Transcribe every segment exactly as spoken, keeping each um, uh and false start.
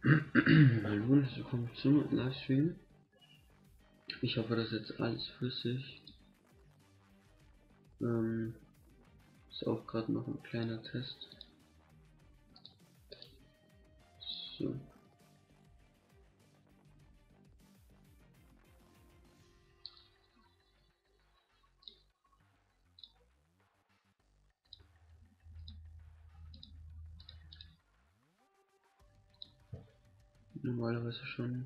Hallo und willkommen zum Livestream. Ich hoffe, dass jetzt alles flüssig. Ähm, ist auch gerade noch ein kleiner Test. So. Normalerweise schon.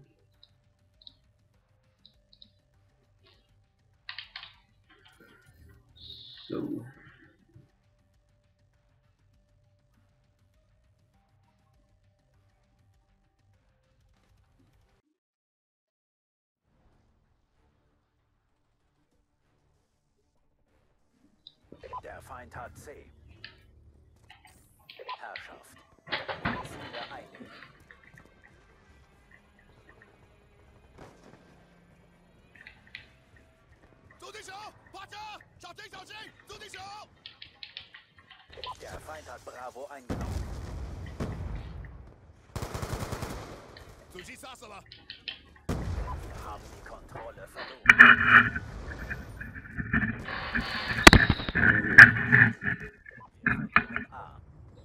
So. Der Feind hat C. Herrschaft. Ziele einnehmen. Der Feind hat Bravo eingenommen. Wir haben die Kontrolle verloren. Wir verlieren A.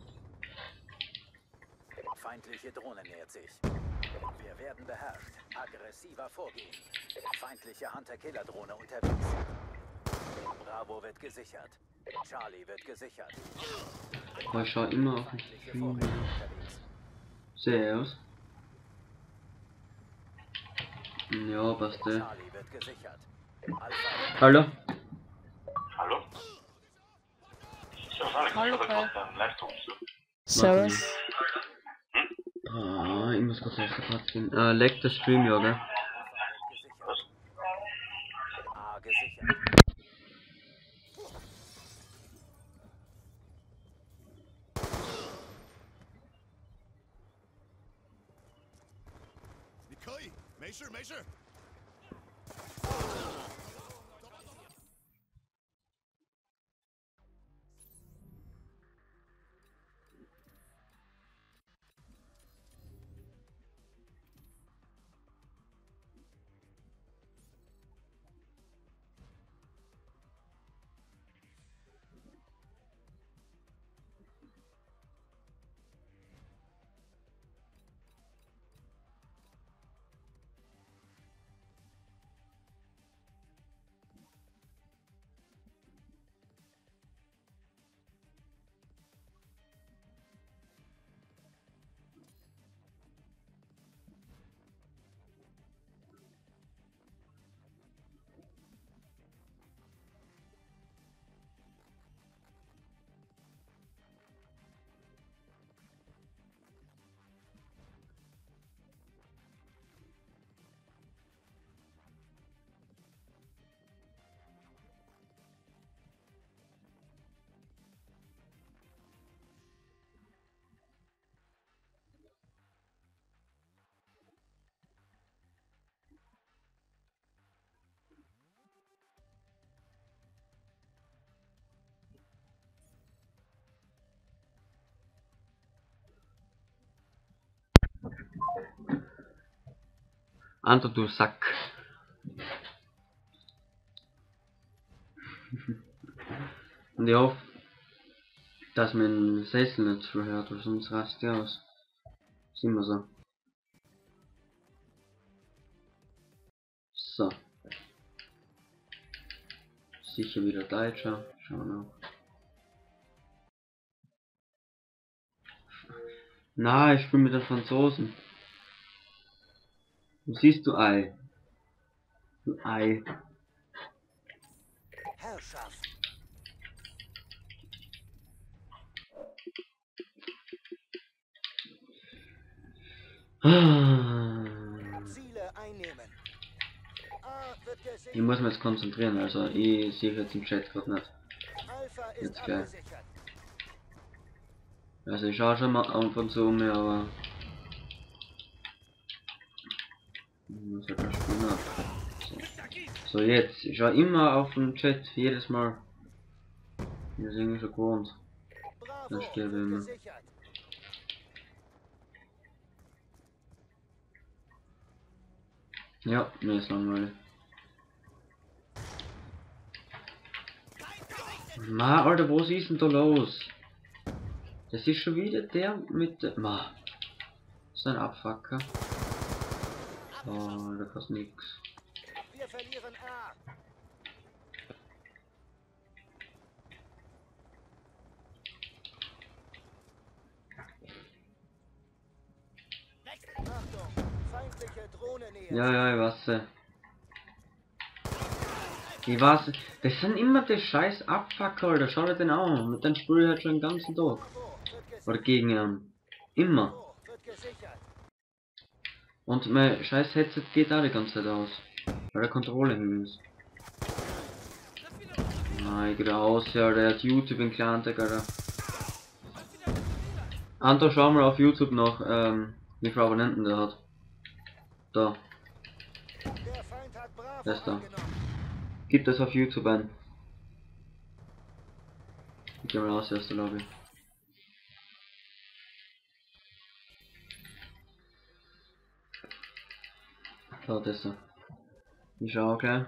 Feindliche Drohne nähert sich. Wir werden beherrscht. Aggressiver Vorgehen. Feindliche Hunter-Killer-Drohne unterwegs. Bravo wird gesichert. Charlie wird gesichert. Ich schaue immer auf den Feindliche Stream. Vorräte unterwegs. Sehr aus. Ja, passt der. Charlie wird gesichert. Alpha. Hallo? Hallo? Hallo Kai. Warte Servus. Ah, ich muss kurz auf der Karte gehen. Äh, leckt der Stream, ja, gell? A gesichert. Anto, du Sack. Und ich hoffe, dass mein Sessel nicht so hört, weil sonst rast der aus. Ist immer so. So. Sicher wieder Deutscher. Schauen wir noch. Na, ich spiele mit den Franzosen. Wo siehst du Ei? Du Ei. Herrschaft. Ah. Ziele einnehmen. A wird gesichert. Ich muss mich jetzt konzentrieren, also ich sehe jetzt im Chat gerade nicht. Alpha ist Jetzt gleich. abgesichert. Also ich schaue schon mal ab und zu mir, aber was hat das Spiel noch? So. So jetzt, ich schaue immer auf den Chat, jedes Mal. Das ist irgendwie schon gewohnt. Bravo Das steht wird immer. gesichert. Ja, mir ist langweilig. Ma, Alter, was ist denn da los? Das ist schon wieder der mit der... Ma. So ein Abfucker. Oh, da kostet nix. Wir verlieren A. Achtung, feindliche Drohne näher. Ja, ja, ich weiß. Ich weiß. Das sind immer die scheiß Abfucker, Alter. Schau dir den an. Mit dem Sprüh halt schon den ganzen Tag. Oder gegen ihn. Immer. Wird gesichert. Und mein scheiß Headset geht auch die ganze Zeit aus. Weil der Kontrolle hin ist. Nein, ich geh da aus, ja, der hat YouTube in Klantag, Alter. Anton, schau mal auf YouTube noch, ähm, wie viele Abonnenten der hat. Da. Der Feind hat Bravo Das da. angenommen. Gib das auf YouTube ein. Ich geh mal raus aus der Lobby. Da, das da. Ich schau gleich.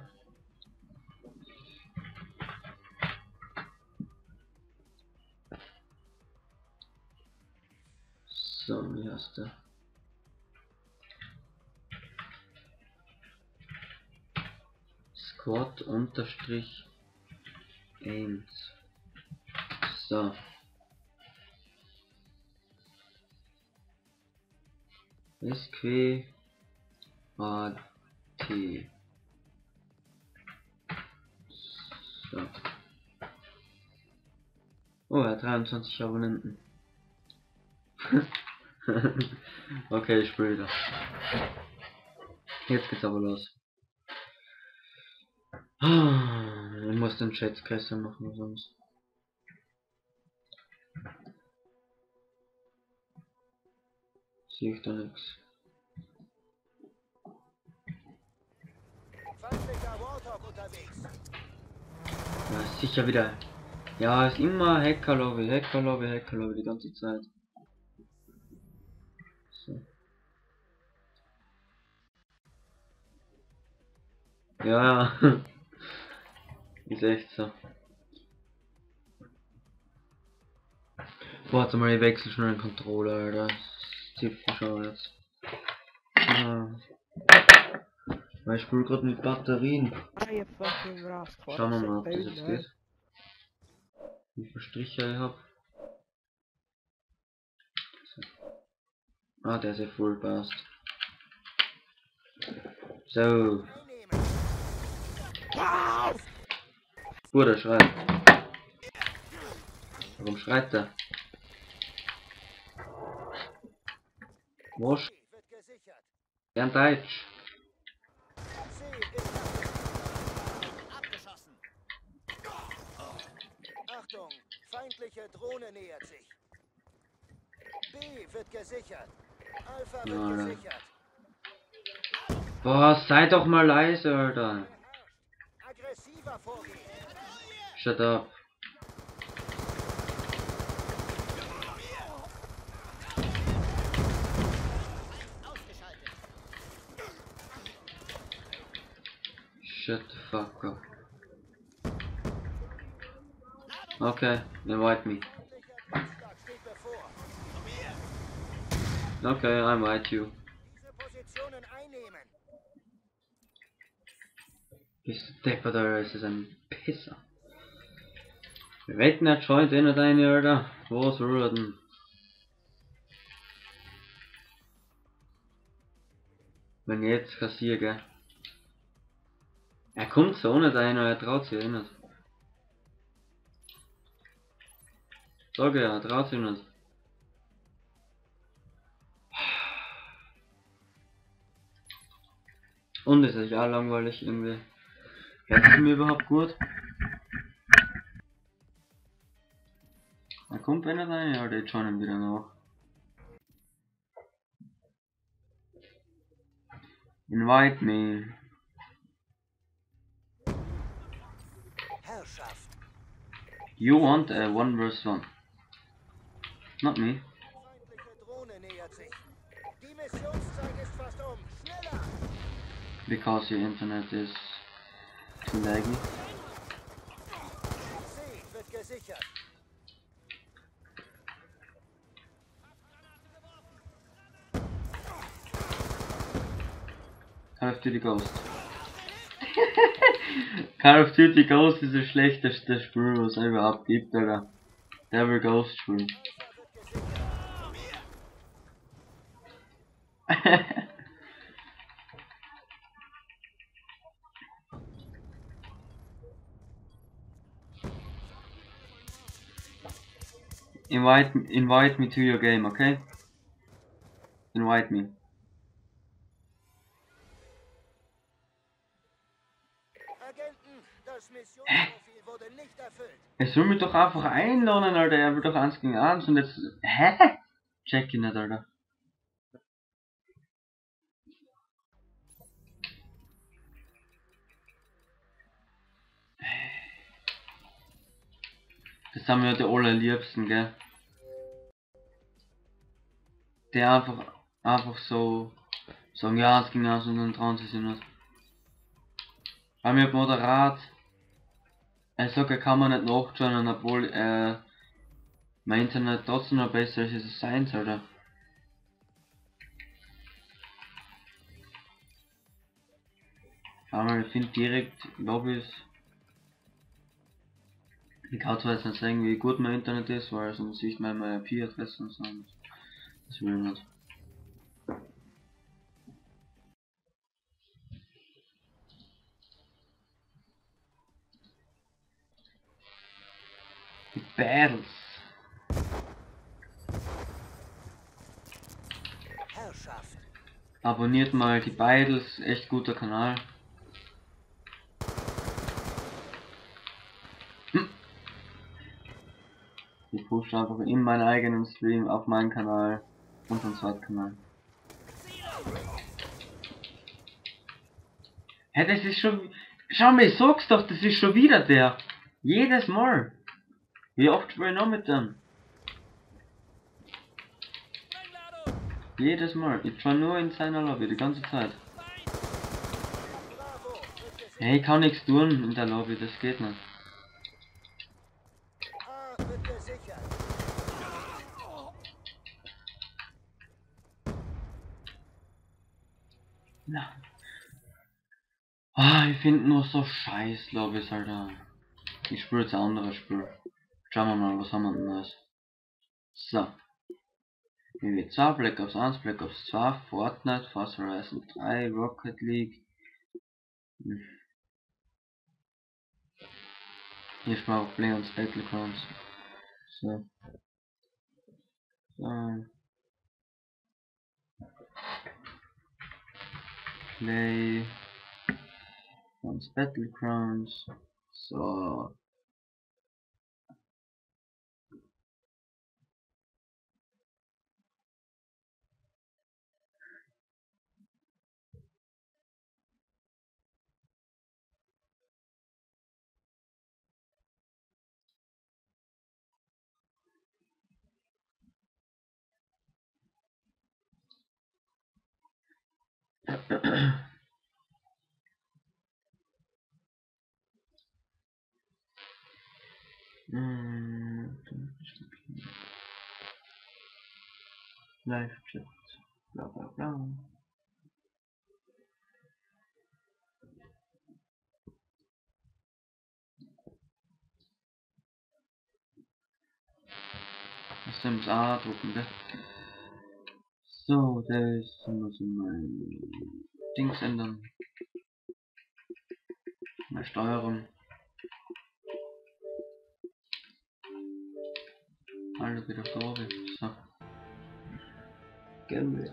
So, wie heißt der? Squad unterstrich eins. So. S Q A T. So. Oh, er hat dreiundzwanzig Abonnenten. Okay, ich spiele wieder. Jetzt geht's aber los. Ich muss den Chat größer machen, sonst. Sehe ich da nichts. Feindlicher Warthog unterwegs. Ja, ist sicher wieder. Ja, ist immer Hackerlobby, Hackerlobby, Hackerlobby die ganze Zeit. So. Ja, ist echt so. Warte mal, ich wechsle schnell den Controller, Alter. Das zieht mich schon jetzt. Ah. Weil ich spiele gerade mit Batterien. Schauen wir mal, ob das jetzt geht. Wie viele Striche ich habe. Ah, der ist ja voll passt. So. Bruder, schreit. Warum schreit der? Was? Wird gesichert. Lern Deutsch. C ist abgeschossen. Achtung, feindliche Drohne nähert sich. B wird gesichert. Alpha wird Ja, gesichert. boah, sei doch mal leise, Alter. Aggressiver vorgehen. Shut up. Shut the fuck up. Okay, invite me. Steht bevor. Okay, I invite you. Diese Positionen einnehmen. Bist du deppert, Alter, es ist ein Pisser. Wir wetten nicht schon den oder eine, Alter. Was will er denn? Wenn ich jetzt kassiere, gell? Er kommt so nicht ein, er traut sich eh nicht. Sag ja, er traut sich nicht. Und es ist ja langweilig irgendwie. Hört es mir überhaupt gut? Er kommt wenn er rein, ja, der schauen ihn wieder nach. Invite me. Herrschaft. You want a one versus one. Not me. Feindliche Drohne nähert sich. Die Missionszeit ist fast um. Schneller! because your internet is too laggy. C wird gesichert. Call of Duty Ghost. Call of Duty Ghost ist das schlechteste Spiel, was es überhaupt gibt, Alter. Devil Ghost Spiel. invite, invite me to your game, okay? Invite me. Agenten, das Missionsprofil wurde nicht erfüllt. Er soll mich doch einfach einladen, Alter. Er will doch eins gegen eins und jetzt. Hä? Check ihn nicht, Alter. Das sind mir die allerliebsten, gell? Der einfach, einfach so sagen, ja, es ging aus und dann trauen sie sich nicht. Bei mir moderat. Er sagt, er kann man nicht nachschauen, obwohl äh, mein Internet trotzdem noch besser ist, als es sein sollte. Schau mal, ich finde direkt Lobbys. Ich kann zwar jetzt nicht sagen, wie gut mein Internet ist, weil sonst sieht man meine I P-Adresse und so. Das will ich nicht. Die Battles. Herrschaft. Abonniert mal die Battles, echt guter Kanal. Hm. Ich pushe einfach in meinen eigenen Stream auf meinen Kanal und den zweiten Kanal. Hä, hey, das ist schon. Schau mal, ich sag's doch, das ist schon wieder der. Jedes Mal. Wie oft spiele ich noch mit dem? Jedes Mal. Ich war nur in seiner Lobby die ganze Zeit. Hey, ich kann nichts tun in der Lobby, das geht nicht. A wird gesichert. Na. Ah, ich finde nur so scheiß Lobbys, Alter. Ich spiele jetzt ein anderes Spiel. Schauen wir mal, was haben wir denn Neues. So. W W zwei, Black Ops eins, Black Ops zwei, Fortnite, Forza Horizon drei, Rocket League. Hm. Hier spielen wir auch Playoffs Battlegrounds. So. So. Play. Uns Battlegrounds. So. Live Chat. Bla bla bla. Das muss A drucken, gell? So, das muss ich mal Dings ändern. Mal Steuerung. Alle wieder da oben. So. Gut.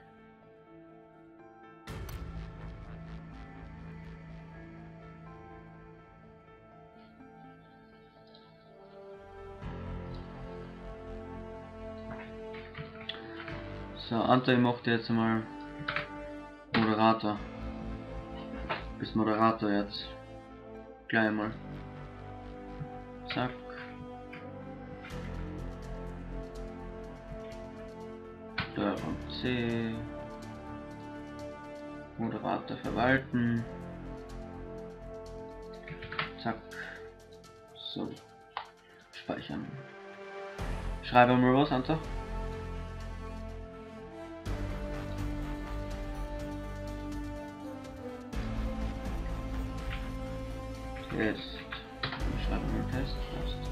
So, Anton macht jetzt mal Moderator. Bist Moderator jetzt. Gleich mal. Zack. Steuerung C. Moderator verwalten. Zack. So. Speichern. Schreibe mal was, Anta. Test. Ich schreibe mal Test. Test.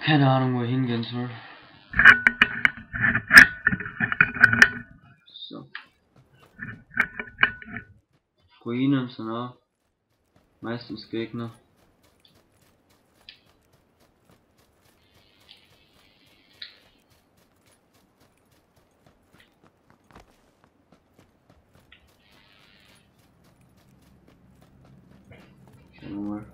Keine Ahnung, wo ich hingehen soll. So. Ruinen sind auch meistens Gegner. Schauen wir mal.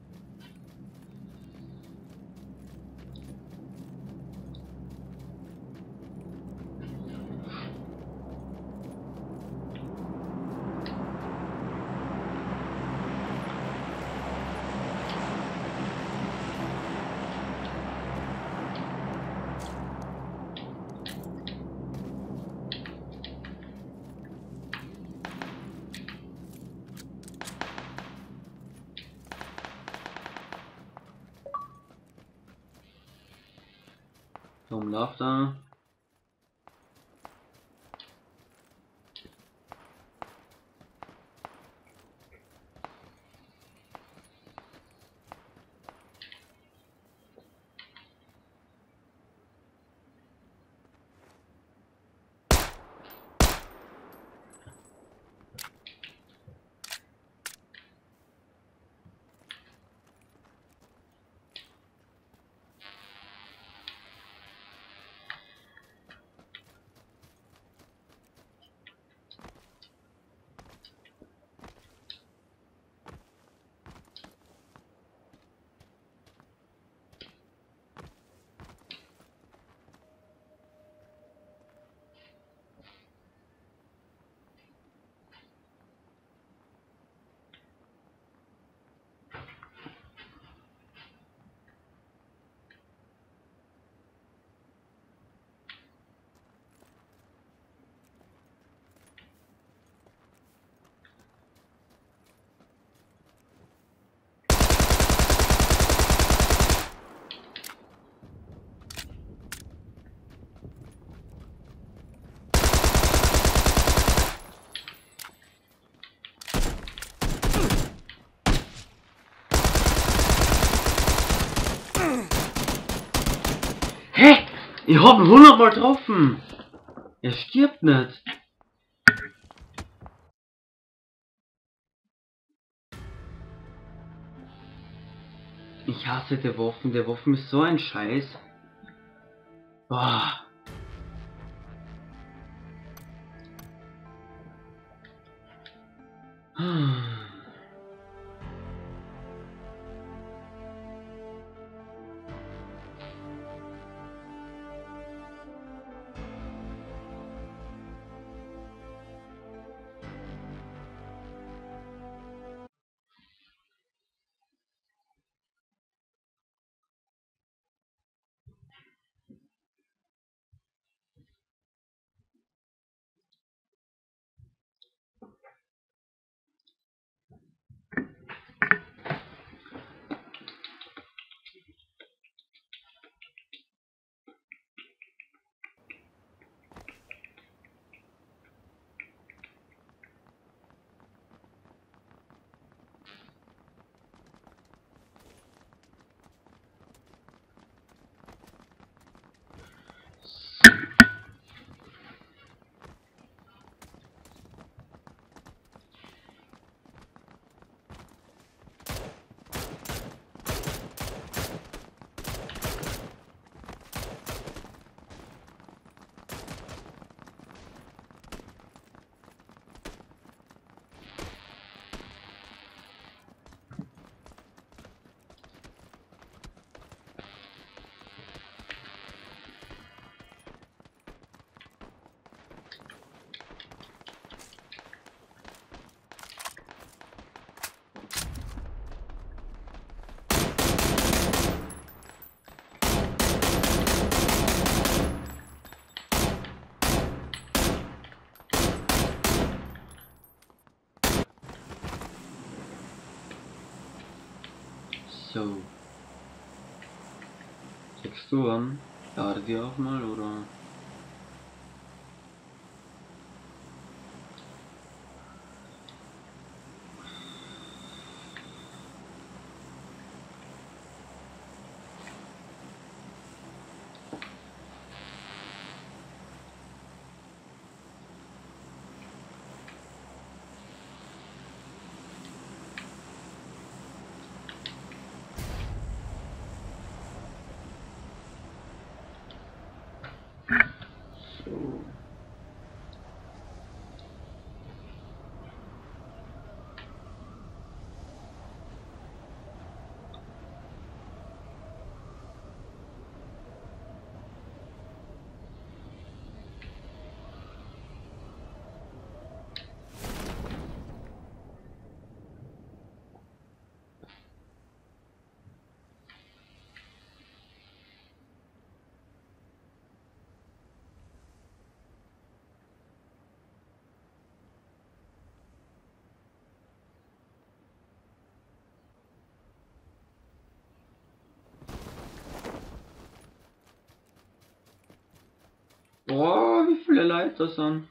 Warum läuft da? Hä? Ich hab ihn hundertmal getroffen! Er stirbt nicht! Ich hasse die Waffen, die Waffen ist so ein Scheiß. Boah. So. Texturen. Lade die auch mal, oder? Oh, wie viele Leute das sind.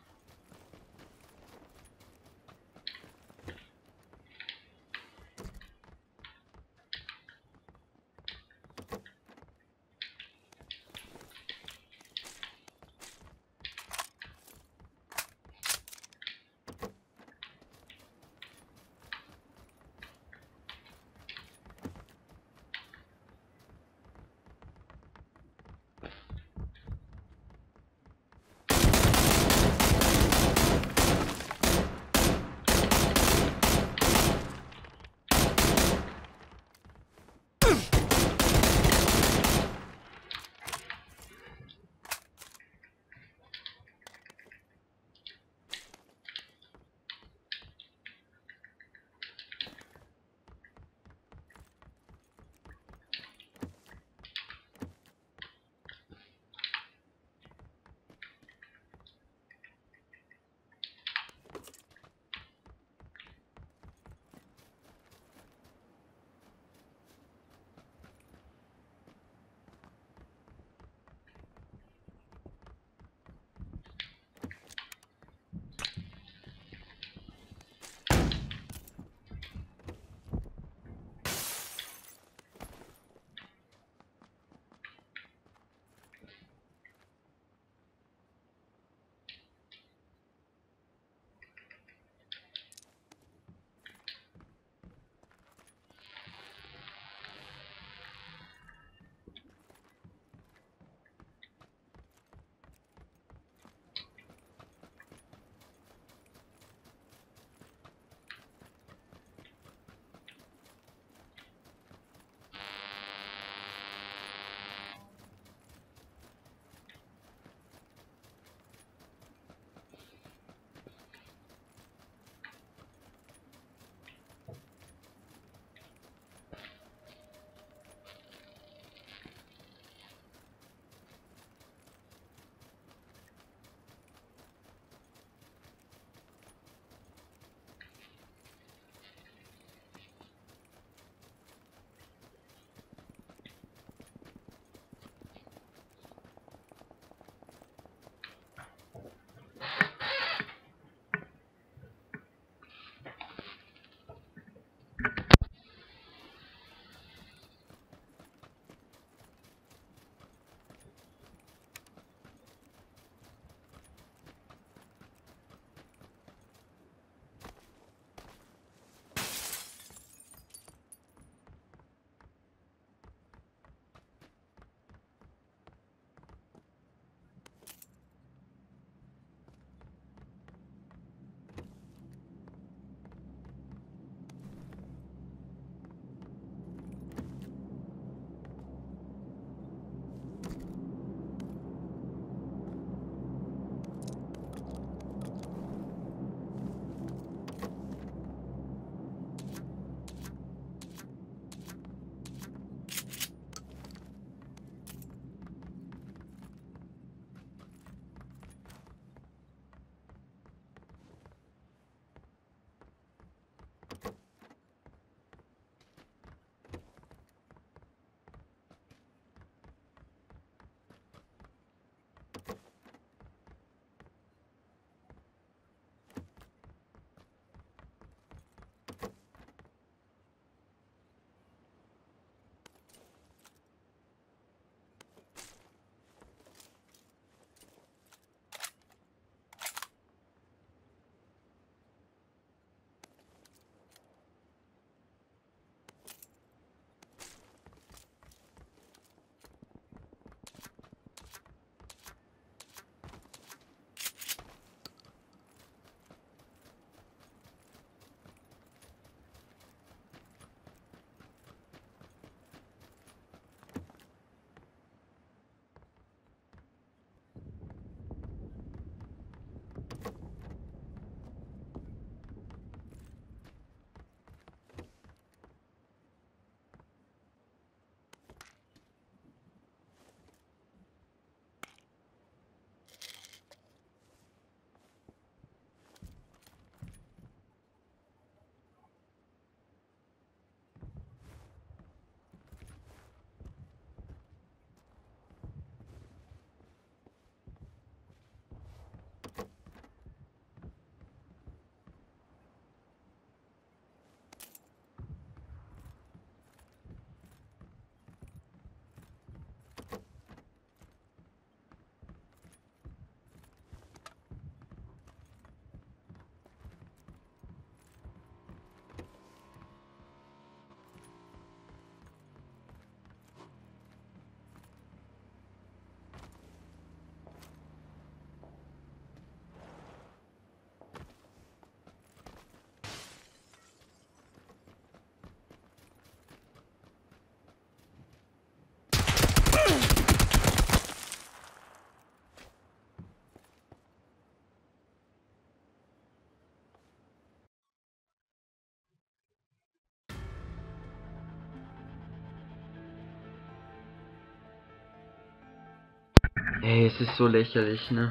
Ey, es ist so lächerlich, ne?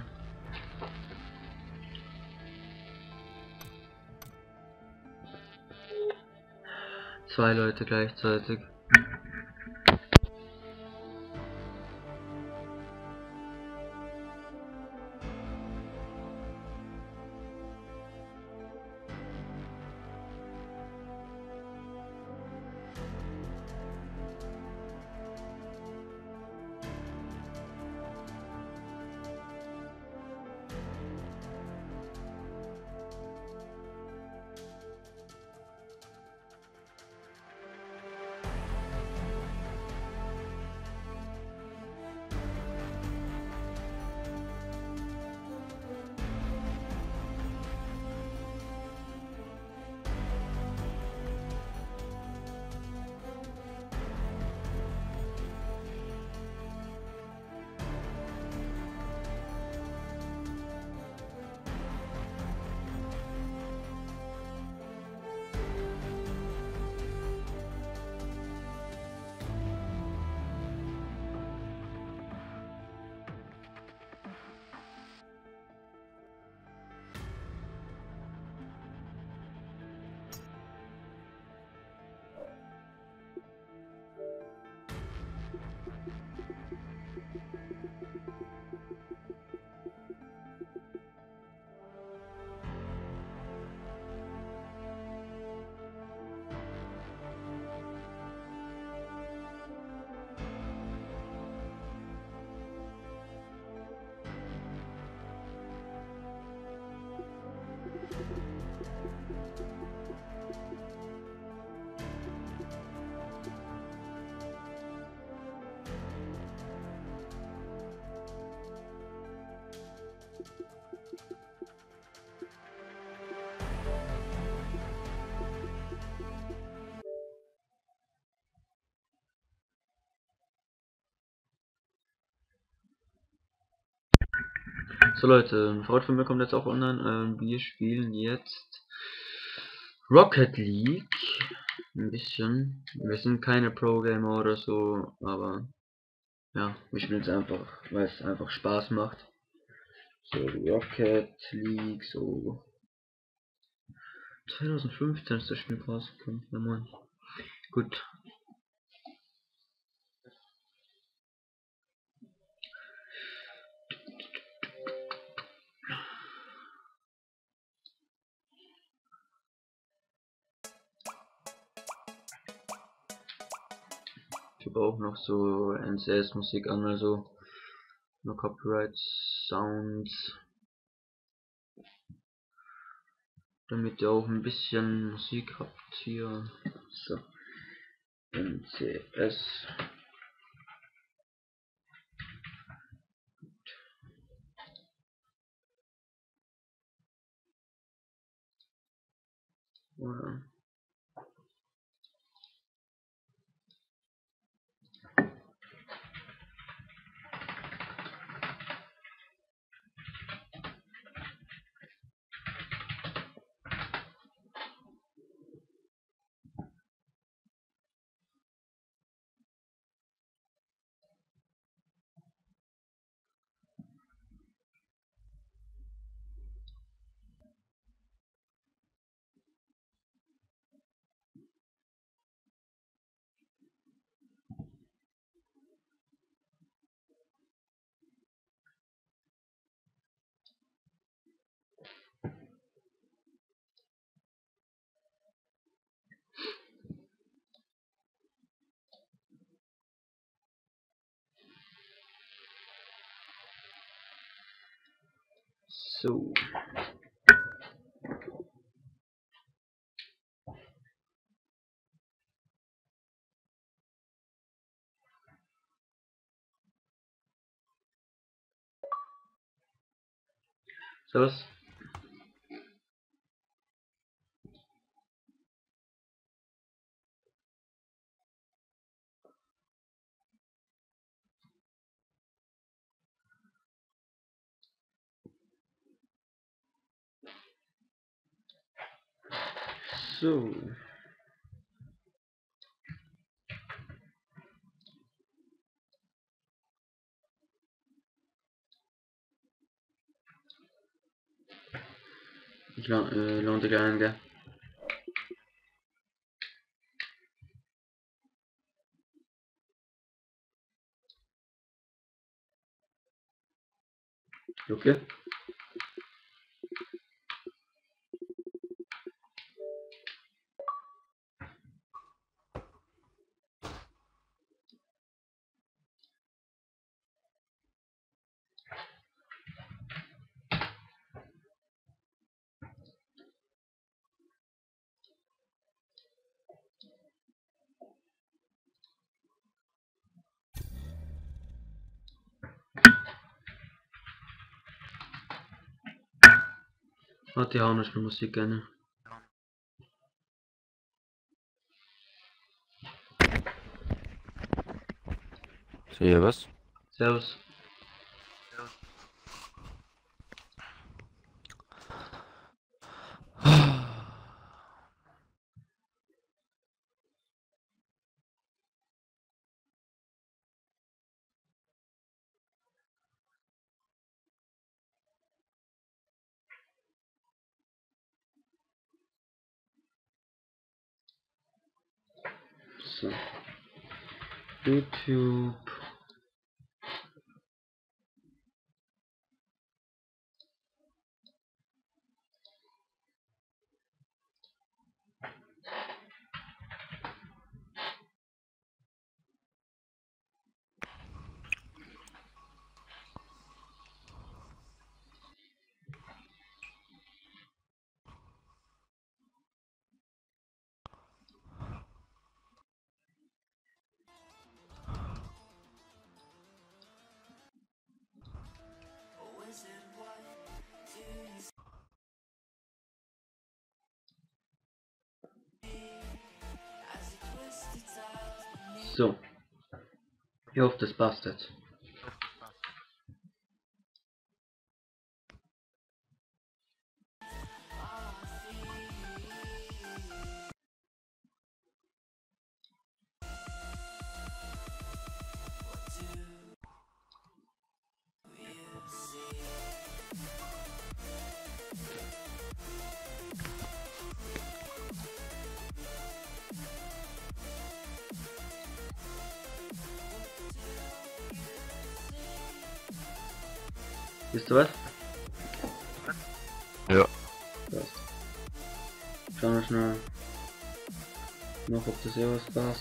Zwei Leute gleichzeitig. So Leute, ein Freund von mir kommt jetzt auch online. Ähm, wir spielen jetzt Rocket League. Ein bisschen. Wir sind keine Pro-Gamer oder so, aber ja, wir spielen es einfach, weil es einfach Spaß macht. So, Rocket League, so. zwanzig fünfzehn ist das Spiel rausgekommen. Ja, Mann. Gut. Ich habe auch noch so N C S Musik an, also no Copyright Sounds, damit ihr auch ein bisschen Musik habt hier. So, N C S. Oder? So. Servus. So. Klar, äh, lohnt sich ein, gell? Okay. Hat die auch nicht mehr Musik gerne. Servus. Servus. So. YouTube. So. Ich hoffe, das passt jetzt. Wisst ihr was? Ja. Passt. Schauen wir schnell noch, ob das hier was passt.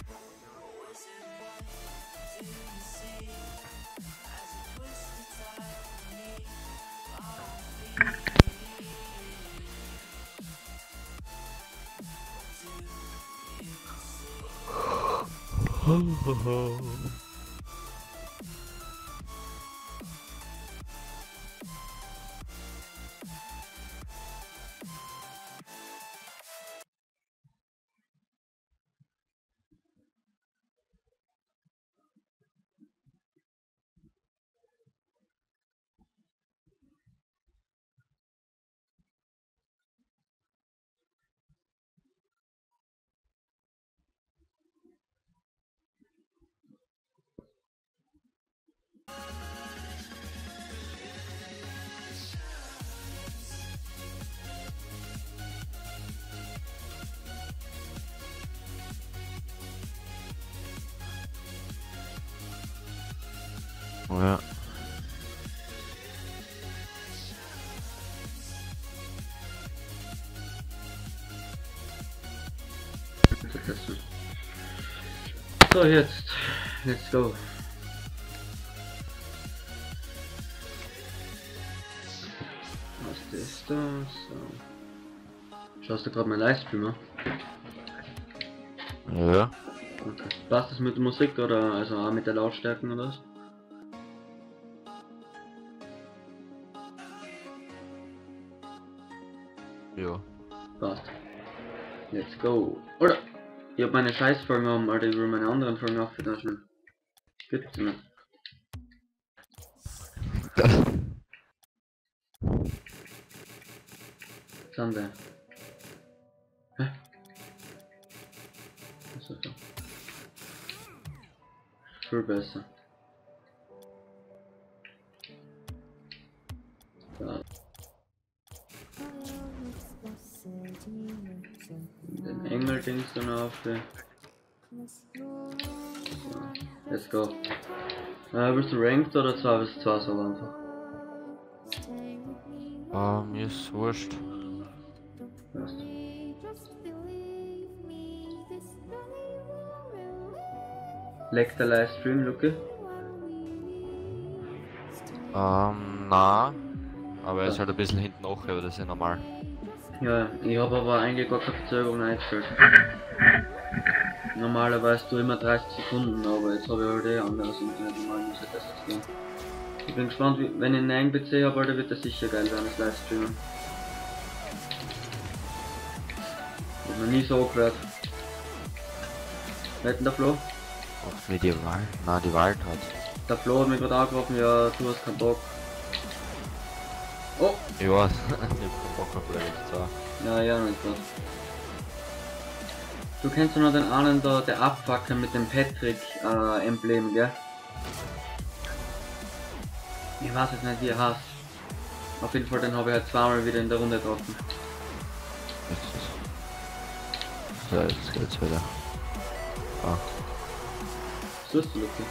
Ja. So, jetzt. Let's go. Was ist das? So. Schaust du gerade mein Livestream an? Ja. Okay. Passt das mit der Musik oder also auch mit der Lautstärken oder was? Ja. Passt. Let's go. Oder? Ich hab meine Scheißfolgen um, Alter, ich will meine anderen Folgen auch wieder schnell. Gibt's nicht. Sande. Hä? Was ist das? Viel besser. Da. Den Engel-Dings dann auf. So, let's go. Äh, willst du Ranked oder zwei bis zwei so einfach? Ah, mir ist wurscht. Passt. Leckt der Livestream, Lucky? Ähm, na. Aber er ist Ja. halt ein bisschen hinten auch, aber das ist ja normal. Ja, ich habe aber eigentlich gar keine Verzögerung eingestellt. Normalerweise du immer dreißig Sekunden, aber jetzt habe ich halt eh anderes Internet, normal muss ich das jetzt gehen. Ich bin gespannt, wie, wenn ich einen neuen P C habe, Alter, wird das sicher geil werden, das Livestreamen. Hab noch nie so gehört. Wer hat denn der Flo? Oft wie die Wahl. Na, die Wahl hat. Der Flo hat mich gerade angerufen, ja, du hast keinen Bock. Oh! Ich weiß. Ich hab keinen Bock auf Level zwei. Ja, ja, nicht was. Du kennst ja noch den einen da, der Abfucker mit dem Patrick-Emblem, gell? Ich weiß jetzt nicht, wie er heißt. Auf jeden Fall, den habe ich halt zweimal wieder in der Runde getroffen. So, jetzt geht's wieder. Ah. Was tust du, Lucky?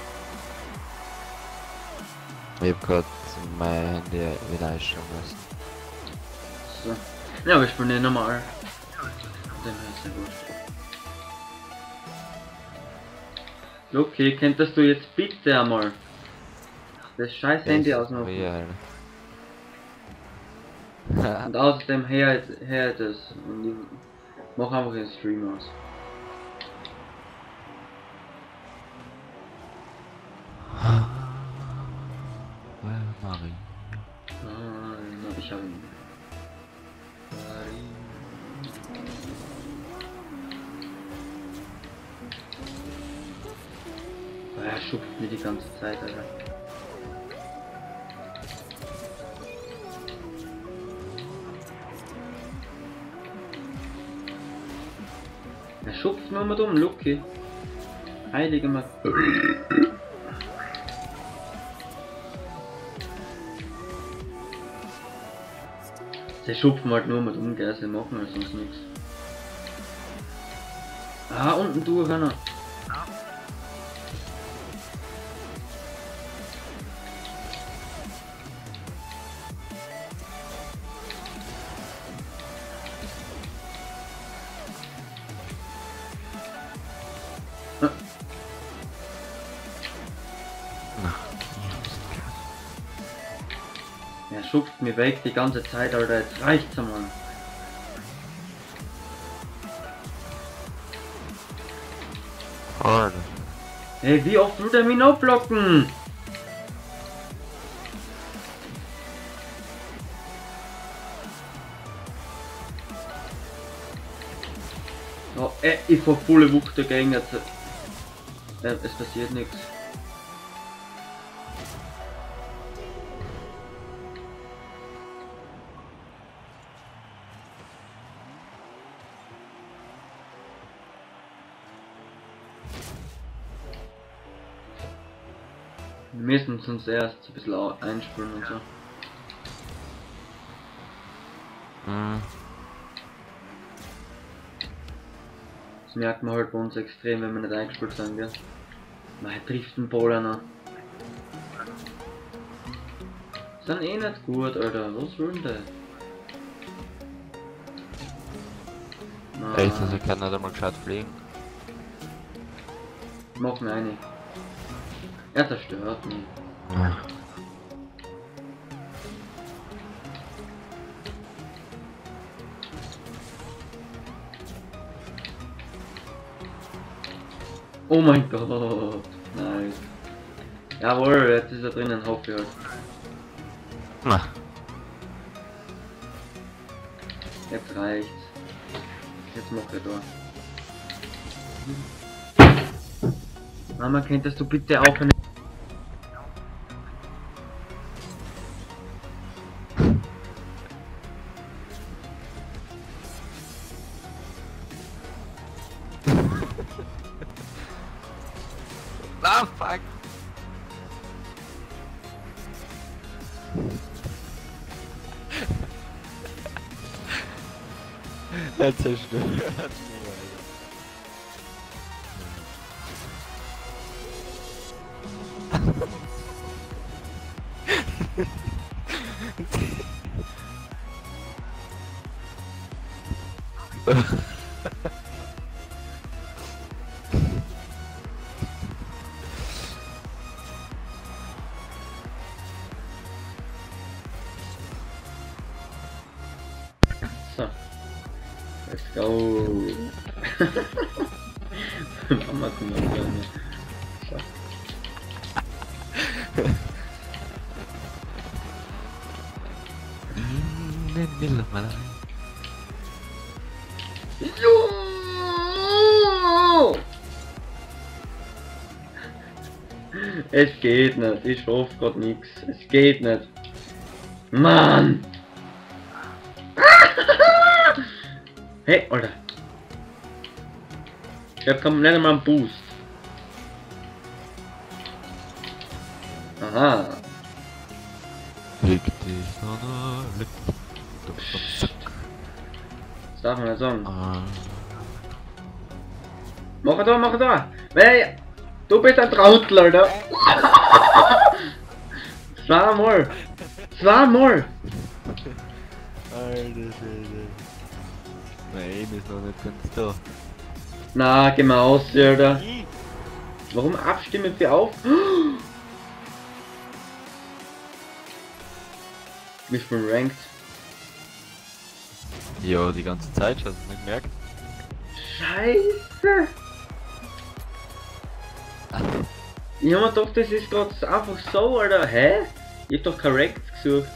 Ich hab grad mein Handy wieder einstellen lassen. So. Ja, aber ich bin nicht normal. Den ist ja gut. Lucky, könntest du jetzt bitte einmal das scheiß Handy ausmachen? Real. Und außerdem her, her das. Und ich mach einfach den Stream aus. Well, Marie. Ah, na, ich hab ihn. Oh, er schupft mir die ganze Zeit, Alter. Er schupft nur mal um, Lucky. Heilige Mann. Sie schupfen halt nur mit um, gell, sie machen halt sonst nichts. Ah, unten durch einer. Er schupft mir weg die ganze Zeit, Alter, jetzt reicht's einmal. Alter. Hey, wie oft will der mich noch blocken? Oh, äh, ich fahr volle Wucht dagegen jetzt. Äh, es passiert nichts. Wir müssen uns erst ein bisschen einspülen und so. Hm. Das merkt man halt bei uns extrem, wenn wir nicht eingespült sind, gell? Mein trifft den Bowler noch. Sind eh nicht gut, Alter. Was will denn der? Echt, also ich kann nicht einmal gescheit fliegen. Mach mir eine. Er zerstört mich. Ja. Oh mein Gott. Nice. Jawohl, jetzt ist er drinnen, hoffe ich halt. Na. Jetzt reicht's. Jetzt mach ich da. Mama, könntest du bitte aufhören? Ah, fuck. Er zerstört. So. Let's go. Mama, komm mal gerne. So. Nimm mir doch mal rein. Jo! Es geht nicht, ich hoffe grad nix. Es geht nicht. Mann! Hey, Alter! Ich hab nicht einmal einen Boost. Aha. Leg dich an der Lippe. Das darf man nicht sagen. Ah. Mach da, mach da! Hey! Du bist ein Trautel, Alter! Zweimal! Zweimal! Alter Schwede. Nein, ist noch nicht ganz da. Na, geh mal aus, Alter! Warum abstimmen für auf? Ich bin ranked. Ja, die ganze Zeit, hast du es nicht gemerkt? Scheiße! Ich hab mir gedacht, das ist gerade einfach so, Alter. Hä? Ich hab doch korrekt gesucht.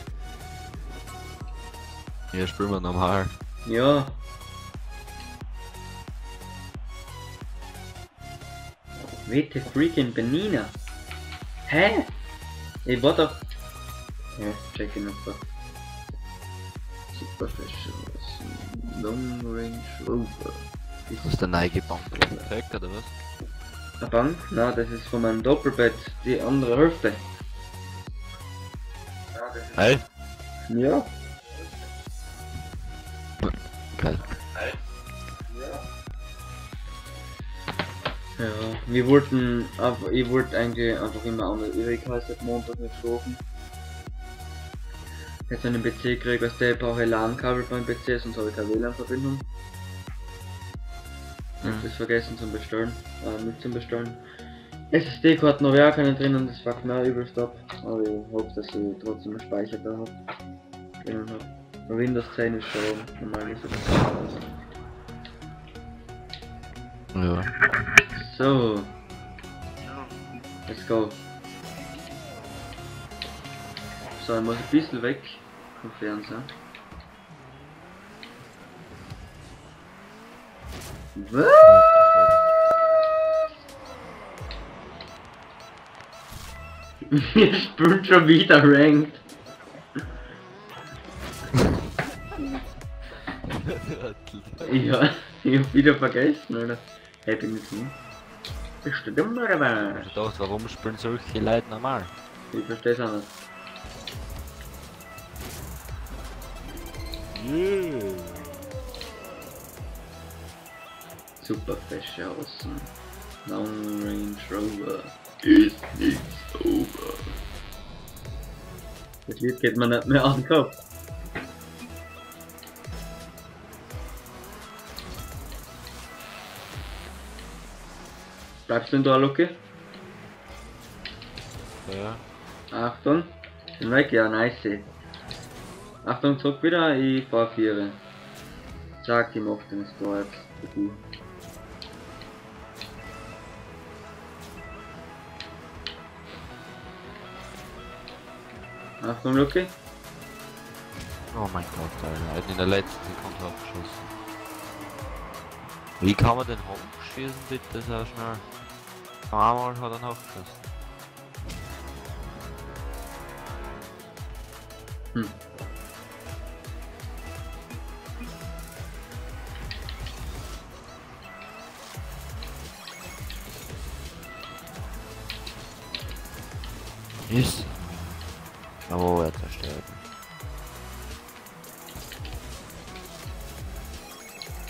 Ja, spielen wir normal. Ja. Wette freaking Benina. Hä? Ich war doch... Ja, check ich noch da. Super Special. Long Range Rover. Ist das der neue Bank? Perfekt, oder was? Eine Bank? Na, das ist von meinem Doppelbett, die andere Hälfte. Hey? Ja. Geil. Ja, wir wollten einfach, ich wollte eigentlich einfach immer an der Erik heißt Montag nicht schlafen. Jetzt einen P C krieg, was der brauche ich LAN-Kabel beim P C, sonst habe ich keine W L A N-Verbindung. Ich hab das vergessen zum Bestellen, äh, nicht zum Bestellen. S S D-Karten habe ich auch keine drin und das fuckt mir auch übelst ab. Aber ich hoffe, dass ich trotzdem einen Speicher da habe. Drinnen habe. Windows zehn ist schon normal nicht so das. Ja. So. Let's go. So, ich muss ein bisschen weg vom Fernseher. Was? Wir spielen schon wieder Ranked. Ja, ich hab wieder vergessen, oder? Hey, bin ich nicht. Bist du dumm oder was? Ich dachte, warum spielen solche Leute normal? Ich versteh's auch nicht. Yeah. Super fesche Außen. Long Range Rover. Ist nichts over. Das Lied geht mir nicht mehr an den Kopf. Bleibst du denn da, Lucky? Ja. Achtung. Bin weg, ja, nice. Achtung, zurück wieder, ich fahr vier. Zack, ich mach den Store jetzt. Okay. Achtung, Lucky. Oh mein Gott, Alter. Er hat in der letzten Sekunde abgeschossen. Wie kann man den hochschießen, bitte, so schnell? Einmal hat er noch geschossen. Hm. Yes. Oh, er zerstört mich.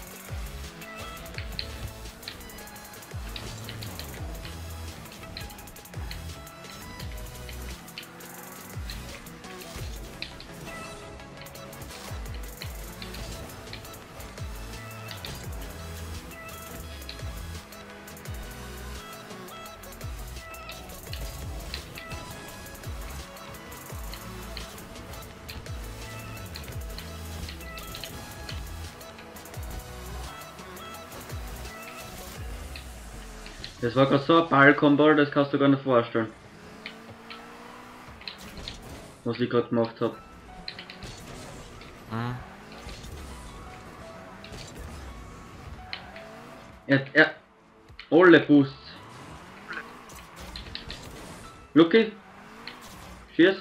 Das war gerade so ein Ballkombo, das kannst du gar nicht vorstellen. Was ich gerade gemacht habe. Hm. Er, er, alle Boosts. Lucky. Schieß.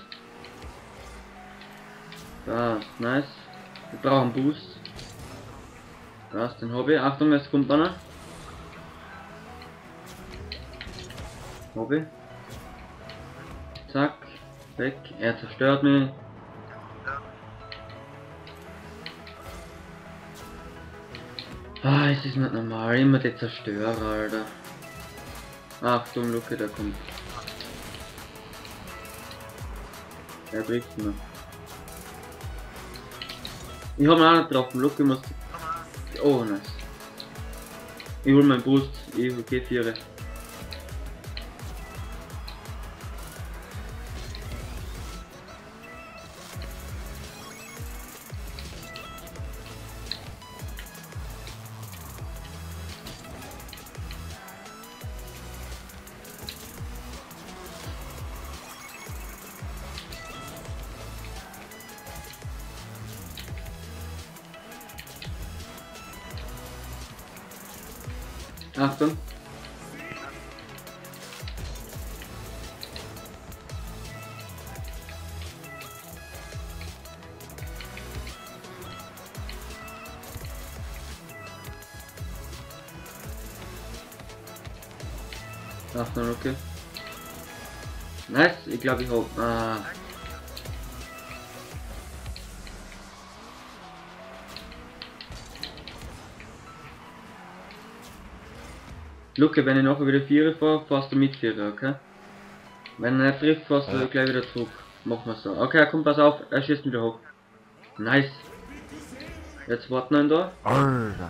Da, nice. Wir brauchen Boost. Das, den habe ich. Achtung, es kommt einer. Hobby. Zack. Weg. Er zerstört mich. Ah, es ist nicht normal. Immer die Zerstörer, Alter. Achtung, Luke, der kommt. Er trifft mir. Ich hab ihn auch nicht getroffen. Luke muss. Oh, nice. Ich hol meinen Boost. Ich geh vier. Achtung. Achtung, okay. Nice, ich glaube ich hab. Ah. Luke, wenn ich nachher wieder vier fahre, fährst du mit vier, okay? Wenn er nicht trifft, fährst du Ja. gleich wieder zurück. Machen wir so. Okay, komm, pass auf, er schießt wieder hoch. Nice. Jetzt warten wir ihn da. Alter.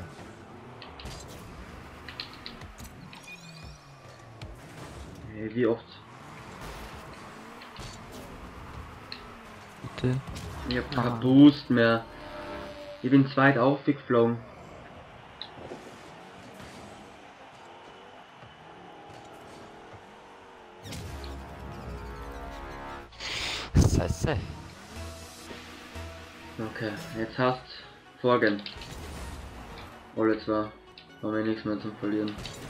Hey, wie oft? Bitte. Ich hab keinen Ah. Boost mehr. Ich bin zweit aufgeflogen. Scheiße. Okay, jetzt hast vorgehen. Alle zwei. Haben wir nichts mehr zum Verlieren.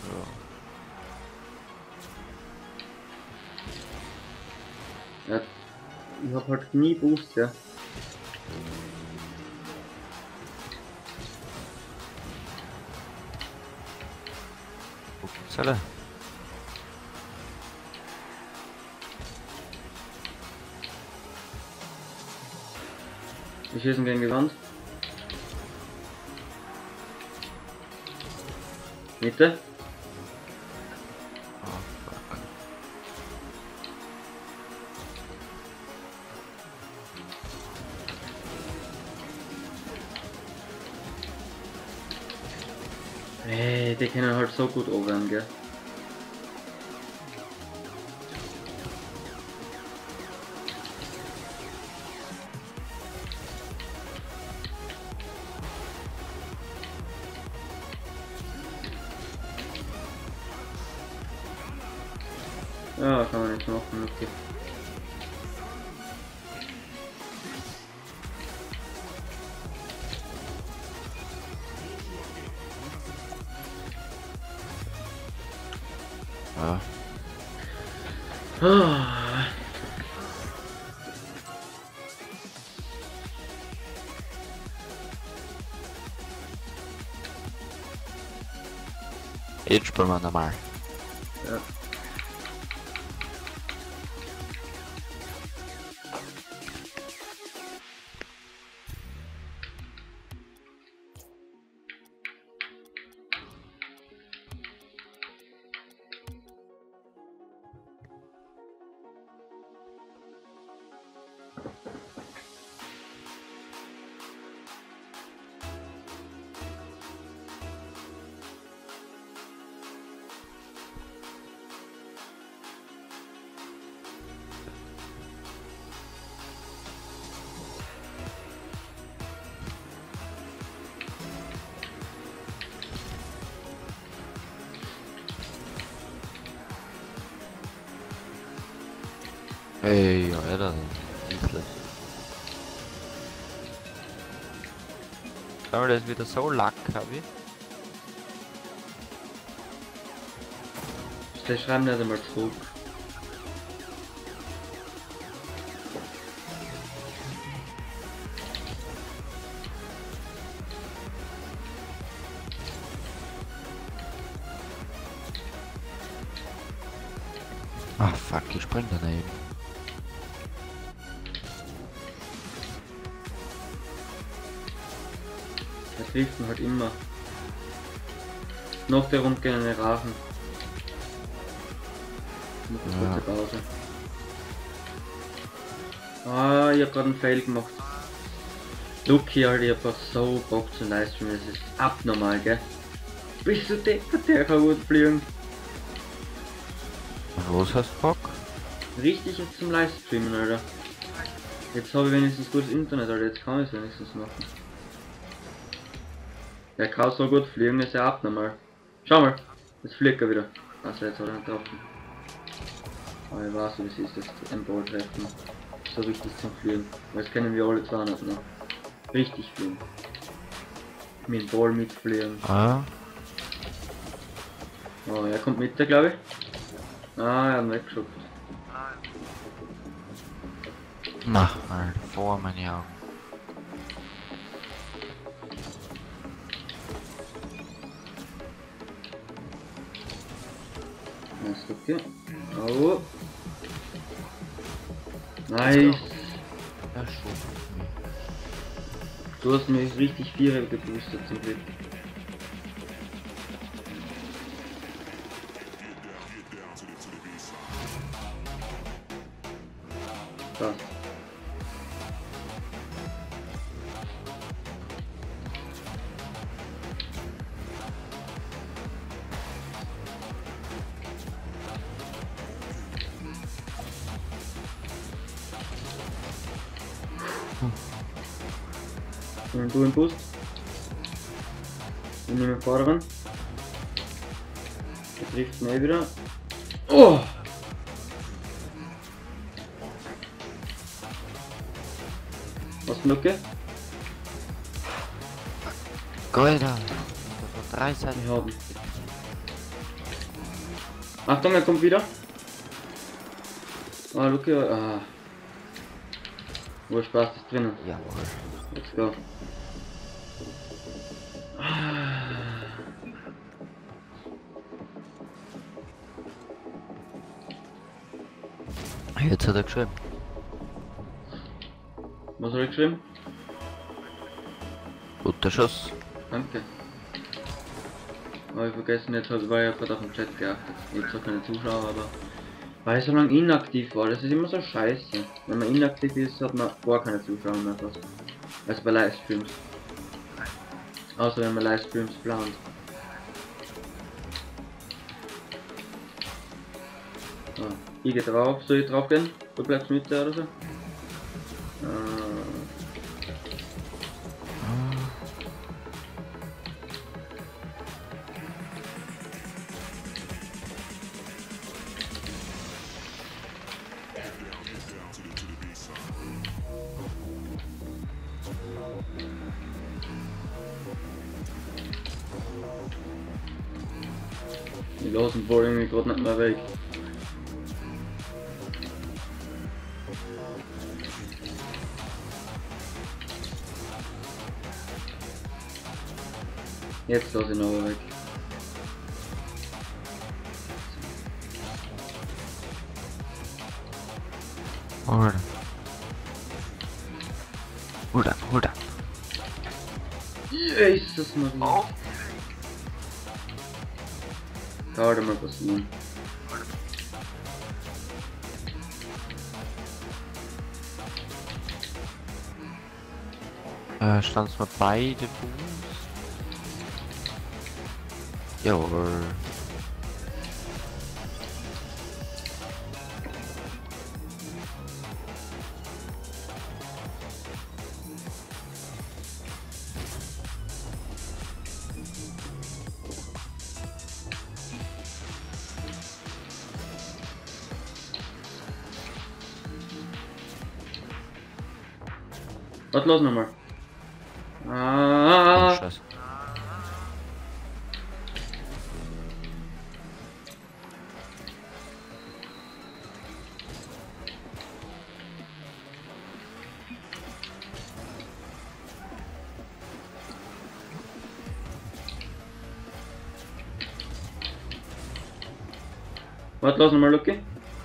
Ja. Ja, ich hab halt nie Boost, ja. Zelle. Wir schießen gegen die Wand. Mitte. Oh, fuck. Hey, die können halt so gut oben, gell. Ja, kann man nicht machen, okay. Ja. Ah. Jetzt spielen wir normal. Ja. Ey, ja, Alter. Wirklich. Aber das ist wieder so lack, hab ich. Der schreibt nicht einmal zurück. Ah fuck, ich spring daneben. Der trifft ihn halt immer. Noch der rundgehende Rachen. Noch eine kurze Pause. Ah, ich hab gerade einen Fail gemacht. Lucky, Alter, ich hab grad so Bock zum Livestreamen, das ist abnormal, gell? Bist du deppert, der kann gut fliegen. Was hast du Bock? Richtig jetzt zum Livestreamen, Alter. Jetzt habe ich wenigstens gutes Internet, Alter, jetzt kann ich es wenigstens machen. Der kann so gut fliegen, ist ja abnormal. Schau mal, jetzt fliegt er wieder. Also jetzt hat er nicht getroffen. Aber ich weiß, wie es ist, das ein Ball treffen. So richtig zum Fliegen. Weil das kennen wir alle zwar nicht, ne? Richtig fliegen. Mit dem Ball mitfliegen. Ah. Oh, er kommt mit, glaube ich. Ah, er hat ihn weggeschoben. Na, Alter, vor meine Augen. Nice, okay. Oh. Nice. Ja, schon. Du hast mich richtig vierer geboostet zum Glück. Passt. Und du im Boost. Ich nehme den Vorderen. Der trifft ihn eh wieder. Oh! Was für Lücke? Golder! Drei Seiten. Ich hab ihn. Achtung, er kommt wieder. Ah, Lücke. Ah. Wo Spaß ist drinnen. Jawohl. Let's go. Jetzt hat er geschrieben. Was soll ich geschrieben? Guter Schuss. Danke. Aber ich vergessen, jetzt war ich ja gerade auf den Chat geachtet. Ich hab zwar keine Zuschauer, aber weil ich so lange inaktiv war, das ist immer so scheiße. Wenn man inaktiv ist, hat man gar keine Zuschauer mehr fast. Also bei Livestreams. Außer wenn man Livestreams plant. So, ich geh drauf, soll ich drauf gehen? Du bleibst mit da oder so? Äh, Die lassen wohl irgendwie gerade nicht mehr weg. Jetzt lasse ich ihn aber weg. Hold up. Hold up, hold up. Jesus Maria. Oh. Kann mal passieren. Äh, stand's mal beide Fuß? Jawohl. Was los nochmal? Ah, Scheiße. was los nochmal, Lucky?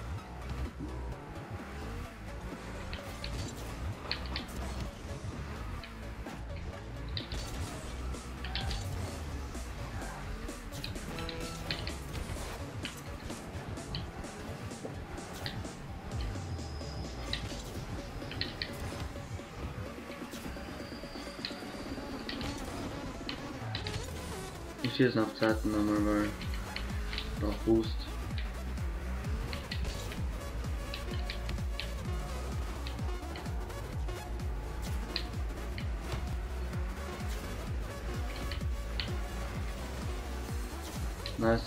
Ich schieße nach Zeiten nochmal, weil noch Boost. Nice.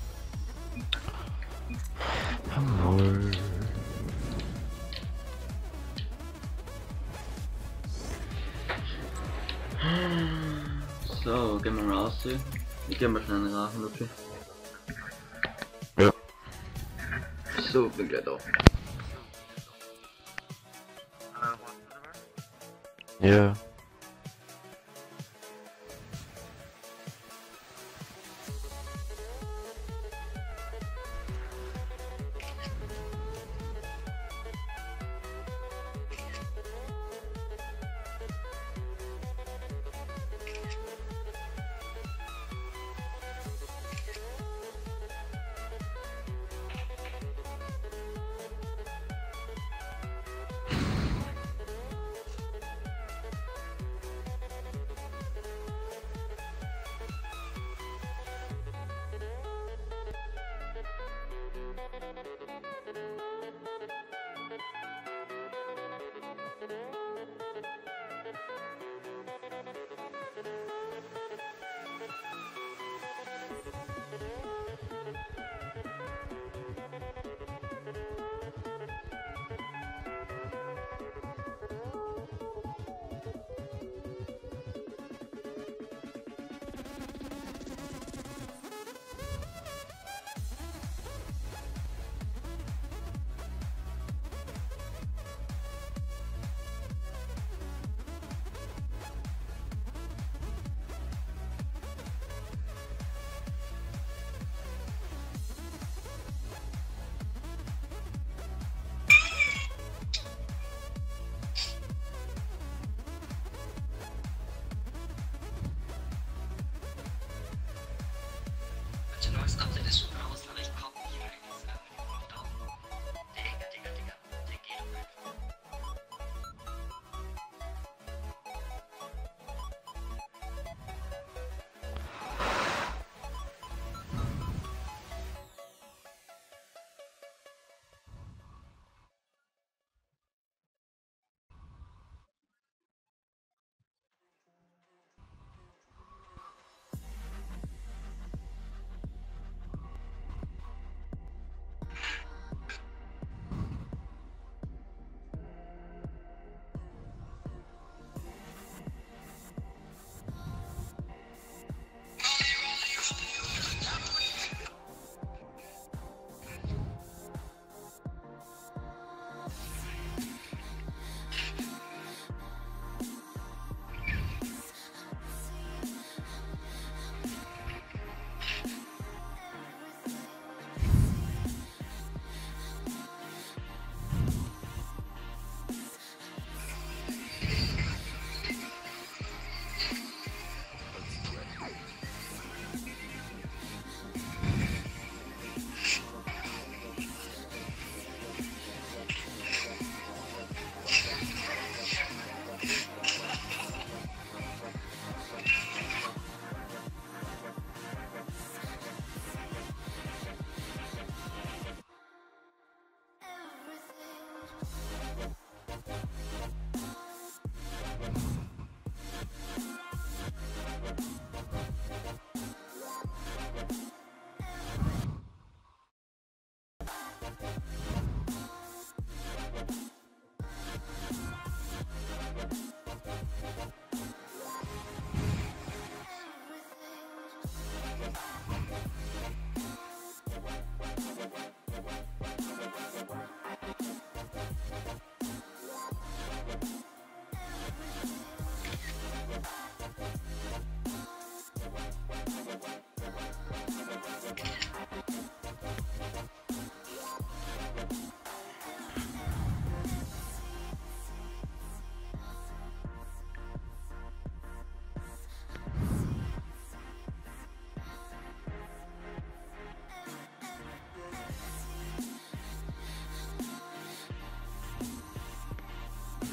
Jawohl. So, gehen wir mal raus. Ich geh mal schnell in den Rachen, okay? Ja. So, bin gleich da. Ja.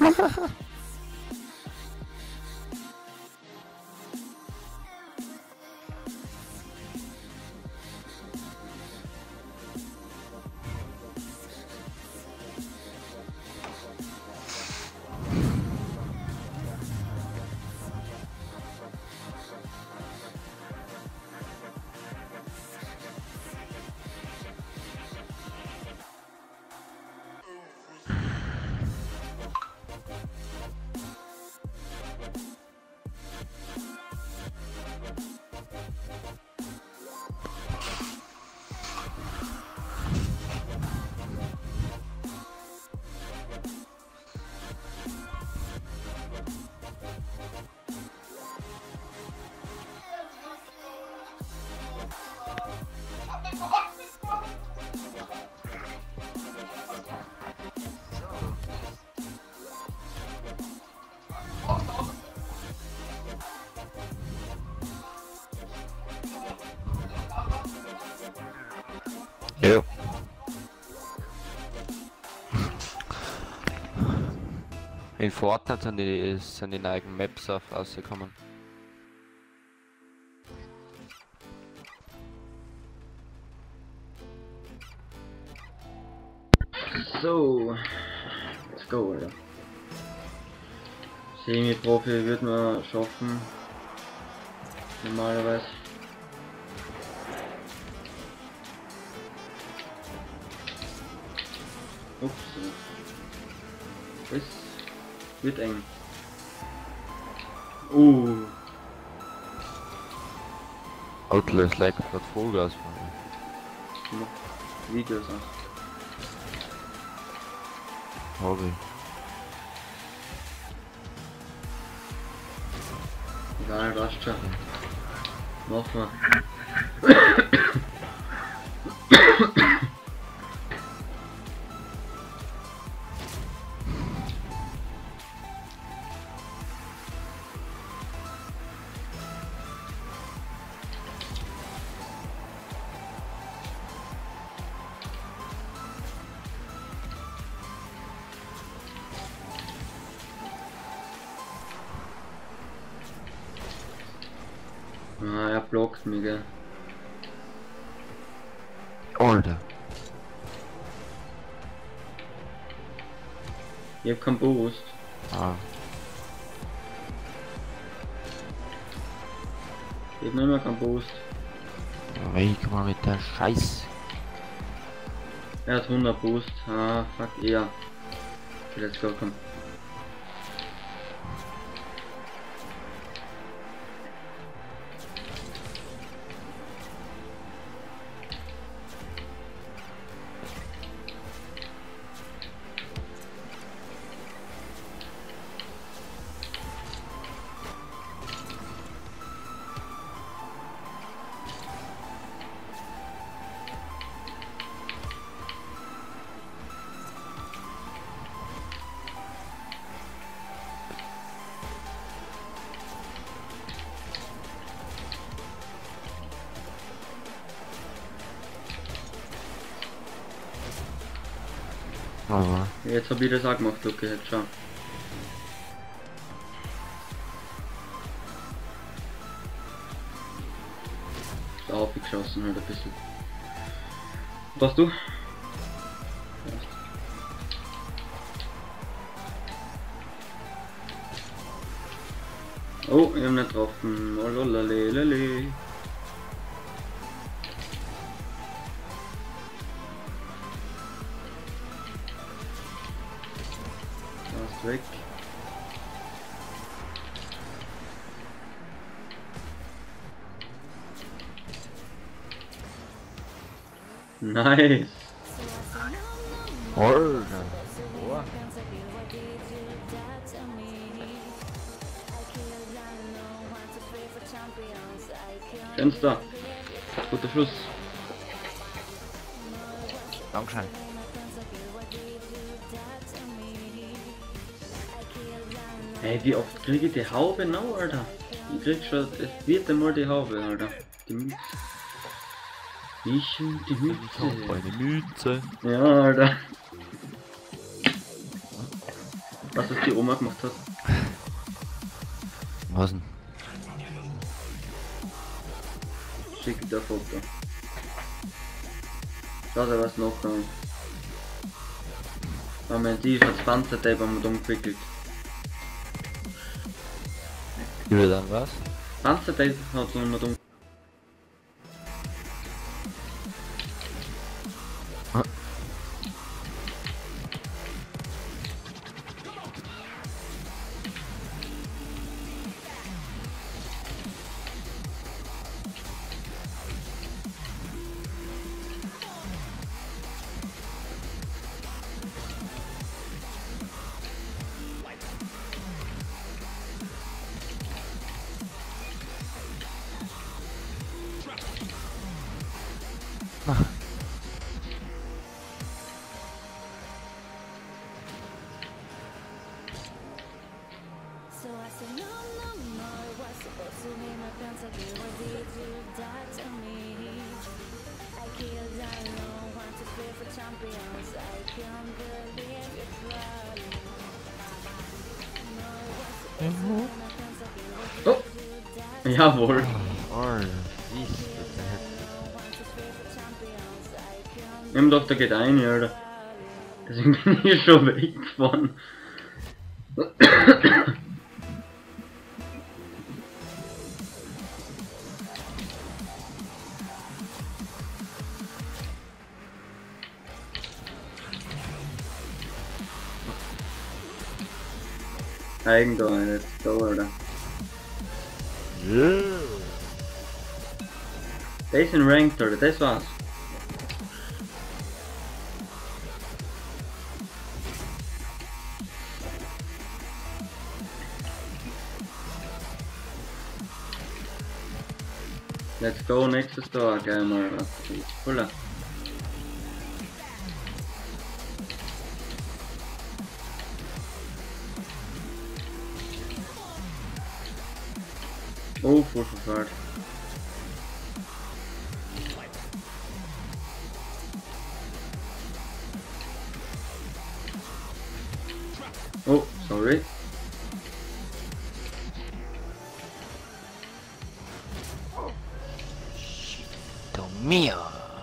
Ja. In Fortnite sind die, sind die neuen Maps auf rausgekommen. So, let's go, Alter. Semi-Profi wird man schaffen. Normalerweise. Ups. Es wird eng. Uh. Outlast like hat Vollgas. Videos auch. Hobby. Egal, passt schon. Machen wir. Ah, er blockt mich, gell. Alter. Ich hab keinen Boost. Ah. Ich hab nur noch keinen Boost. Wie kann man mit der Scheiß? Er hat hundert Boost. Ah, fuck, er. Let's go, komm. Aber Jetzt hab ich das auch gemacht, okay, jetzt schau. Da hab ich geschossen halt ein bisschen. Was du? Oh, ich hab nicht getroffen. Oh, lalalele. Weg. Nice. Alter. Fenster. Guter Schuss. Dankeschön. Hey, wie oft kriege ich die Haube noch, Alter? Ich krieg schon das vierte Mal die Haube, Alter. Die Mütze. Ich und die Ich hab Mütze. eine Mütze. Ja, Alter. Was das die Oma gemacht hat. Was denn? Schicke dir ein Foto. Schau dir was noch an. Aber mein T-Shirt Panzertape haben wir umgewickelt. Über dann was? Panzertape hat man mit um. Ah. So I said no, no, no, it was supposed to be my fiance, but what did you die to me? I killed alone, want to play for champions, I can't believe you're proud. No, it was supposed to be my fiance, but what did you die to me? Jawohl. Oh, wie ist das denn? Want to play for champions, I can't Ich hab gedacht, da geht eine, Alter. Deswegen bin ich schon weggefahren. Eigentor, jetzt da, Alter. Der ist in Ranked, Alter, das war's. Let's go, nächstes Tor, gleich mal was. Voller. Oh, voll verfahrt. Oh, sorry. Mio!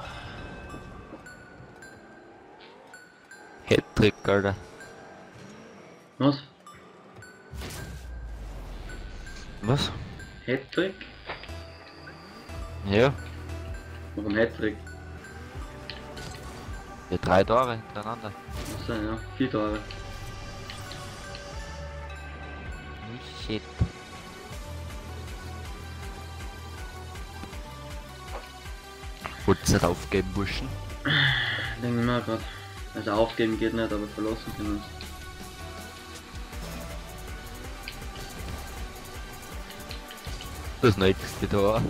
Hattrick, Alter. Was? Was? Hattrick? Ja, Warum Hattrick? ja, drei Tore hintereinander. Achso, ja, vier Tore. Oh, shit. Wollt's nicht aufgeben, Burschen? Denke ich mal grad. Also aufgeben geht nicht, aber verlassen können uns. Das nächste Tor.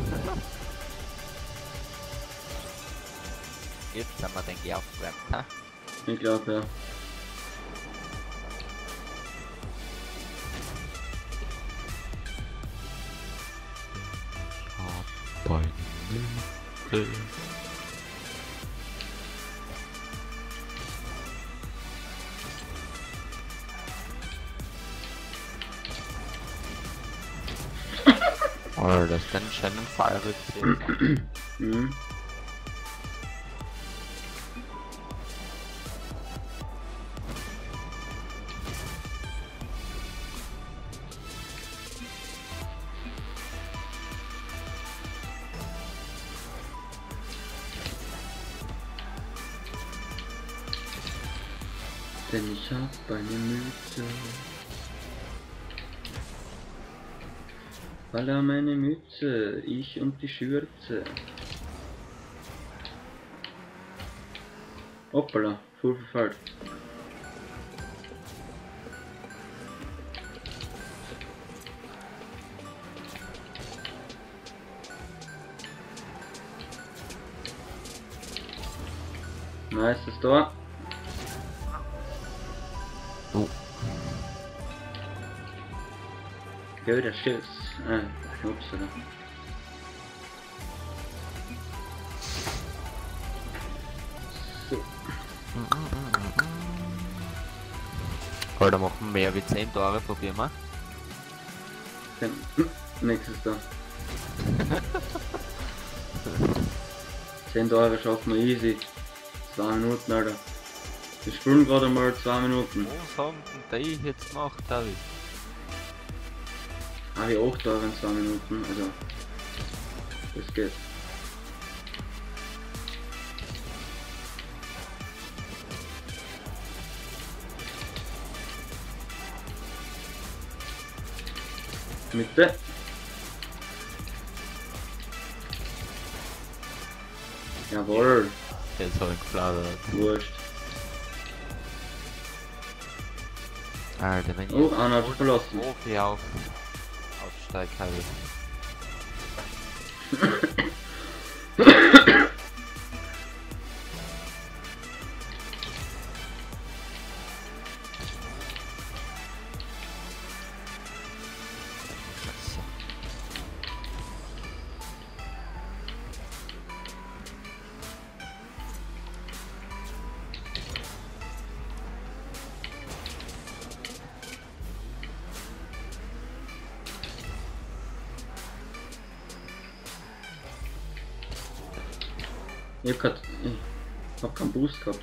Jetzt sind wir, denke ich, aufgewärmt, ha? Ich glaube, ja. Bei Mitte. Oh, das ist dann schon ein Fallrückzieher. Mhm. Denn ich hab eine Mütze. Voila meine Mütze, ich und die Schürze. Hoppala, voll verfallt. Nice, das Tor. Oh. Guter Schuss. Ah, upsala. So. Alter, machen mehr wie zehn Tore, probier mal. Kein- Nächstes da. zehn Tore schaffen wir easy. zwei Minuten, Alter. Wir spielen gerade mal zwei Minuten. Was haben denn die jetzt gemacht, David? Habe ich acht Tore in zwei Minuten, also. Das geht. Mitte. Jawohl. Jetzt hab ich gefladert. Wurscht. Alter, wenn Oh, ich einer hat verlassen. Profi auf aufsteig habe. Ich hab grad, ich hab keinen Boost gehabt.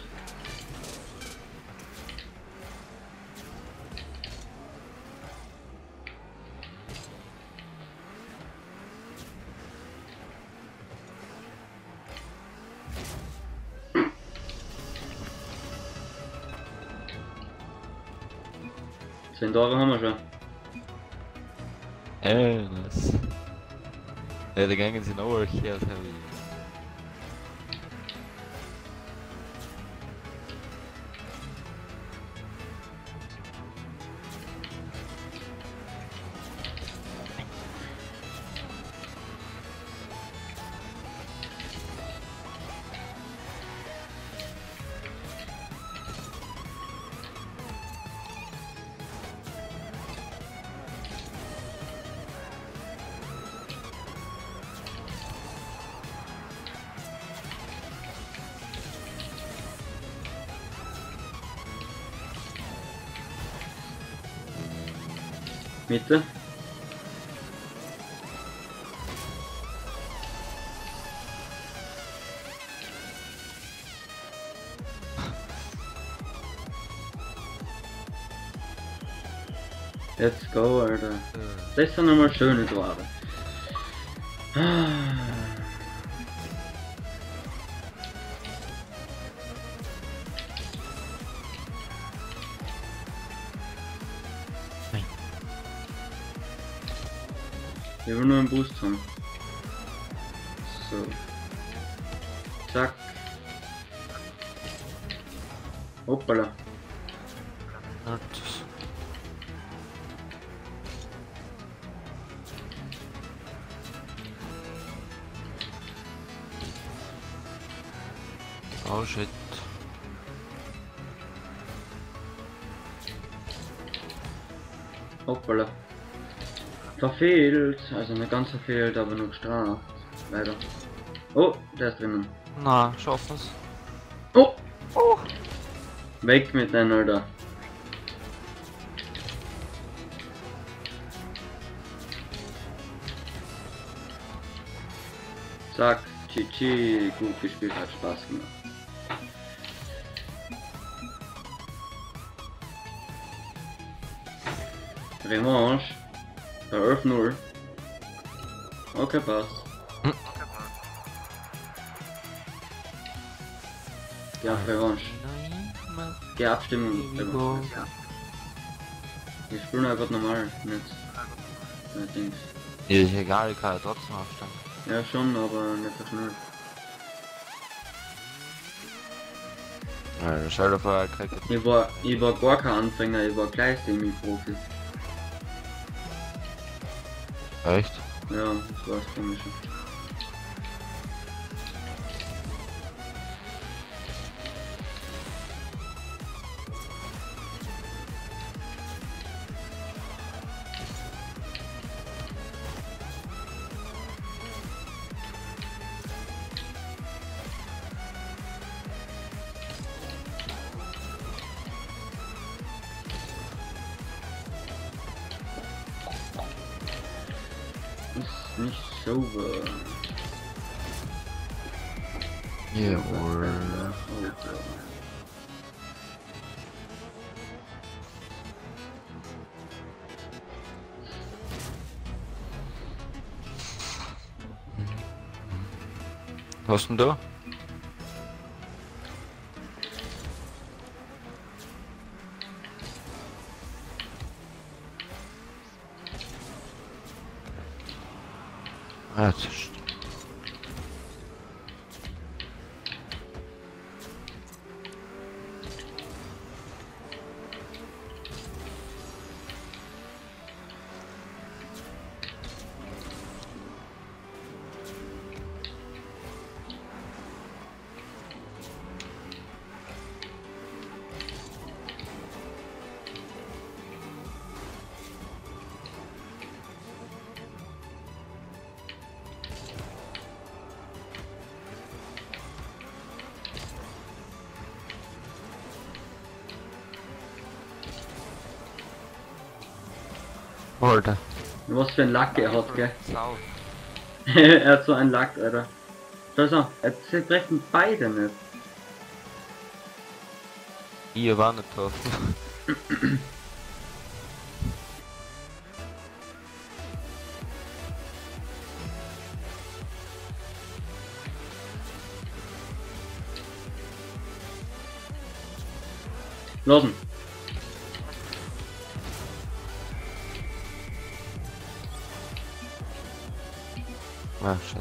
Zehn Tore haben wir schon. Äh, das. Ja, die gängen sind auch hier, das habe ich. Mitte. Let's go, Alter. Das sind nochmal schöne Tore. Ich will nur einen Boost haben. So. Zack. Hoppala. Oh shit. Hoppala. Verfehlt. Also nicht ganz verfehlt, aber nur gestraft. Leider. Oh, der ist drinnen. Na, schaffen's. Oh! Oh! Weg mit den, Alter. Zack, G G, gut gespielt, hat Spaß gemacht. Revanche. elf null. Okay, passt. Hm. Ja, Revanche. Die Abstimmung. Go. Wir spielen einfach normal, nicht. Nicht Dings. Ja, ist egal, ich kann ja trotzdem aufsteigen. Ja, schon, aber nicht so schnell. Ja, stell dir vor, ich krieg jetzt. Ich war, ich war gar kein Anfänger, ich war gleich Semi-Profi. Echt? Ja, das war's für mich schon. nicht sauber. Jawohl. Okay. Was denn da? Ah, jetzt ist... Alter. Was für ein Lack er hat, gell? Sau. Er hat so einen Lack, Alter. Schau so, er treffen beide nicht. Ihr war nicht drauf. Losen. Ah, shit.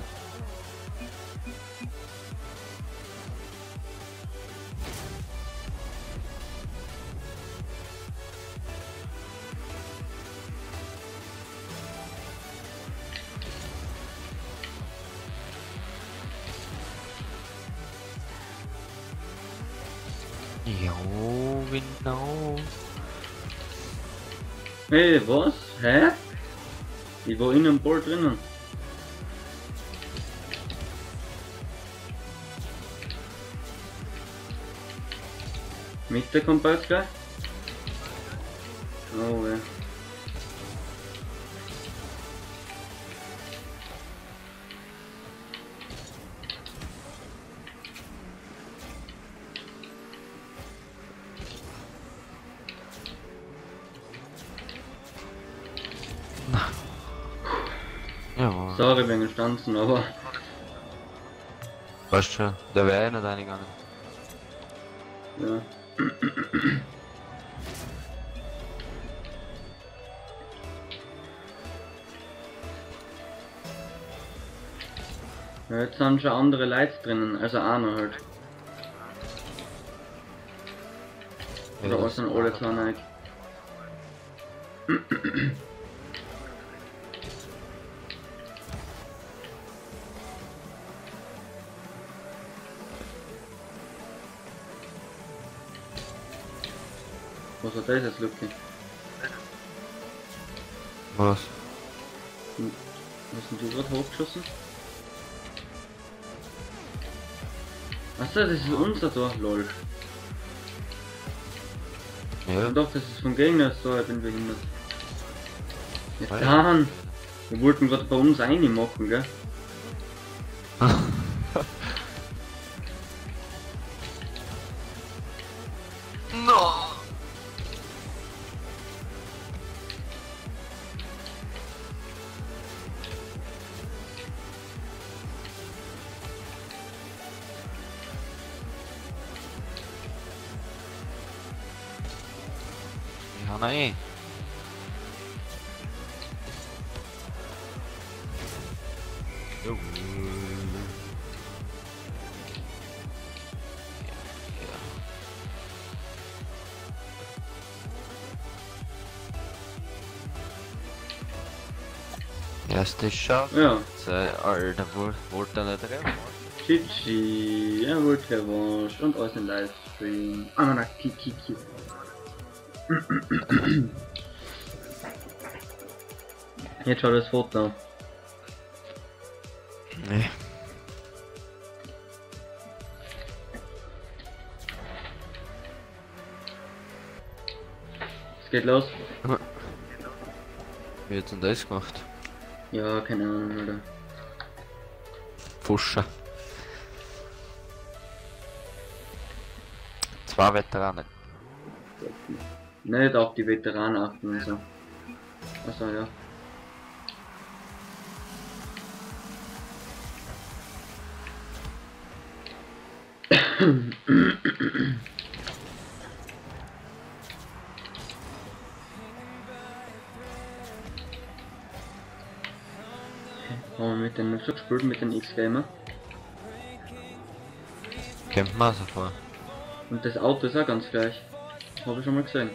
Jo, genau. Hey, was? Hä? Ich war in einem Ball drinnen. Mitte kommt bald gleich. Oh ja. Ja, Sorry wegen Stanzen, aber weißt schon, da wäre einer reingegangen. ja. Ja, jetzt sind schon andere Leute drinnen, also einer halt. Oder was sind alle kleine? Was hat das jetzt, Lucky? Was? Hast denn du gerade hochgeschossen? Achso, das ist unser Tor, lol. Ja. Doch, das ist vom Gegner, so, ich bin behindert. Ja, Ah, dann! Wir wollten gerade bei uns eine machen, gell? No! Ja, nein. Jo. Erste Shot. Ja. Zwei, Alter, wo, wollte er nicht rein? G G, er wollte Revanche und alles im Livestream. Ah, na, Kiki. Jetzt schau das Foto an. Nee. Es geht los. Wie hat denn das gemacht? Ja, keine Ahnung, Alter. Fuscher. Zwei Veteranen. Nicht auf die Veteranen achten und so. Achso, ja. Haben wir mit den schon gespielt, mit den X-Gamer? Kennt man so vor. Und das Auto ist auch ganz gleich. Habe ich schon mal gesehen.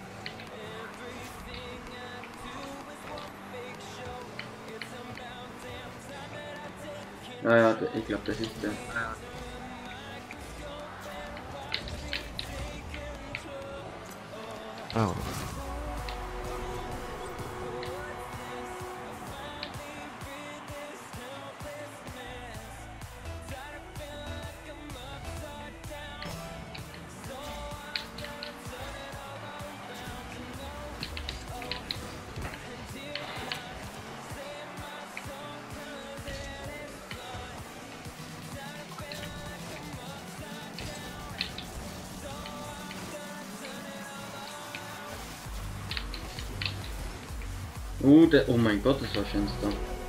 Ah ja, ich glaube, das ist der. Oh. Oh, der, oh mein Gott, das war schön da.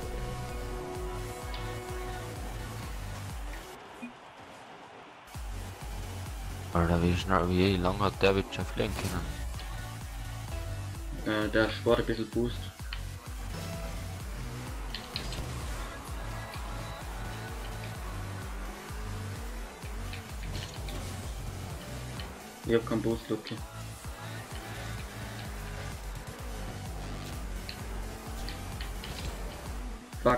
Alter, wie schnell, wie lang hat der bitte schon fliegen können? Äh, der spart ein bisschen Boost. Ich hab keinen Boost, Lucky. Fuck.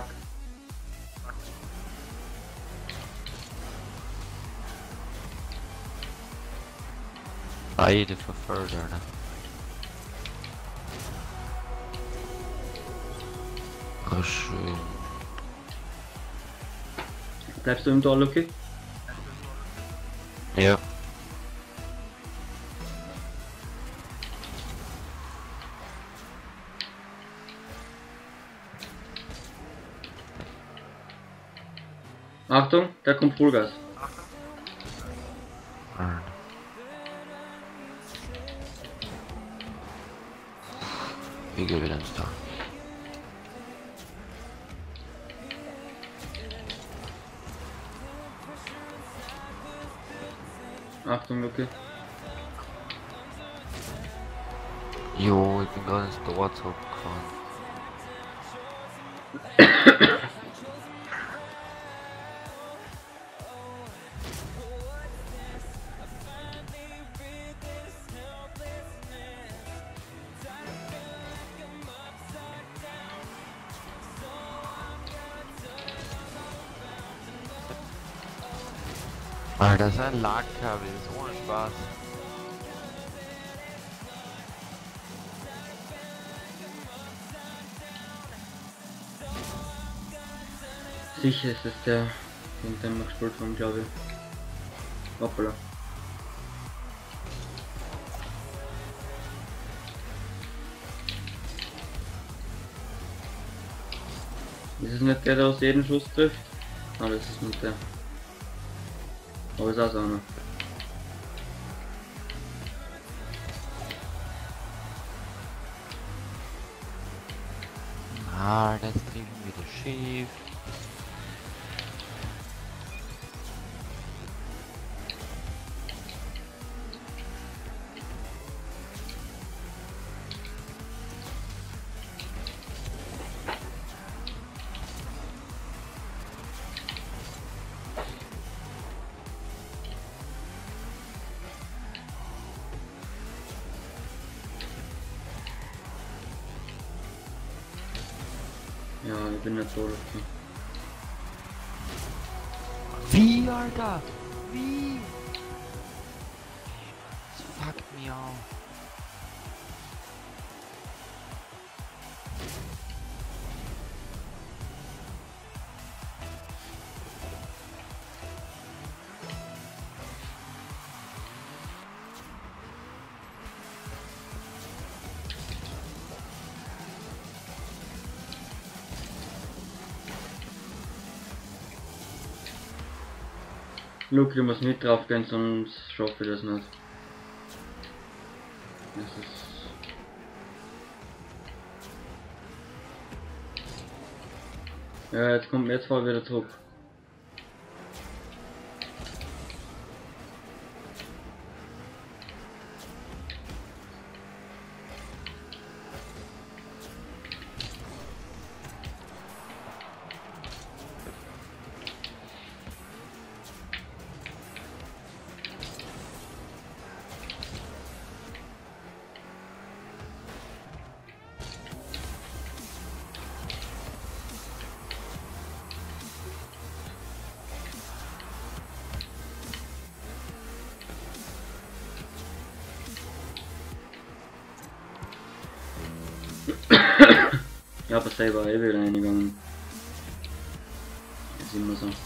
Beide verfolgt, Alter. Oh, schön. Bleibst du im Tor, Lucky? Ja. Achtung, da kommt Vollgas. Alter. Ich gehe wieder ins Tor. Achtung, Lucky. Jo, ich bin gerade ins Tor zurückgefahren. Alter, das ist ein Ladkabel, das ist ohne Spaß. Sicher ist es der, den wir gespielt haben, glaube ich. Hoppala. Ist es nicht der, der aus jedem Schuss trifft? Ah, das ist nicht der. Aber ist auch so einer. Ah, das trieben wieder schief. Ja, ich bin nicht so lucky. Wie, Alter? Wie? Das fuckt mich auf. Luke, du musst nicht drauf gehen, sonst schaffe ich das nicht. Das ist... Ja, jetzt kommt jetzt fahr wieder zurück. Ja, aber selber eh wieder reingegangen. Das ist immer so.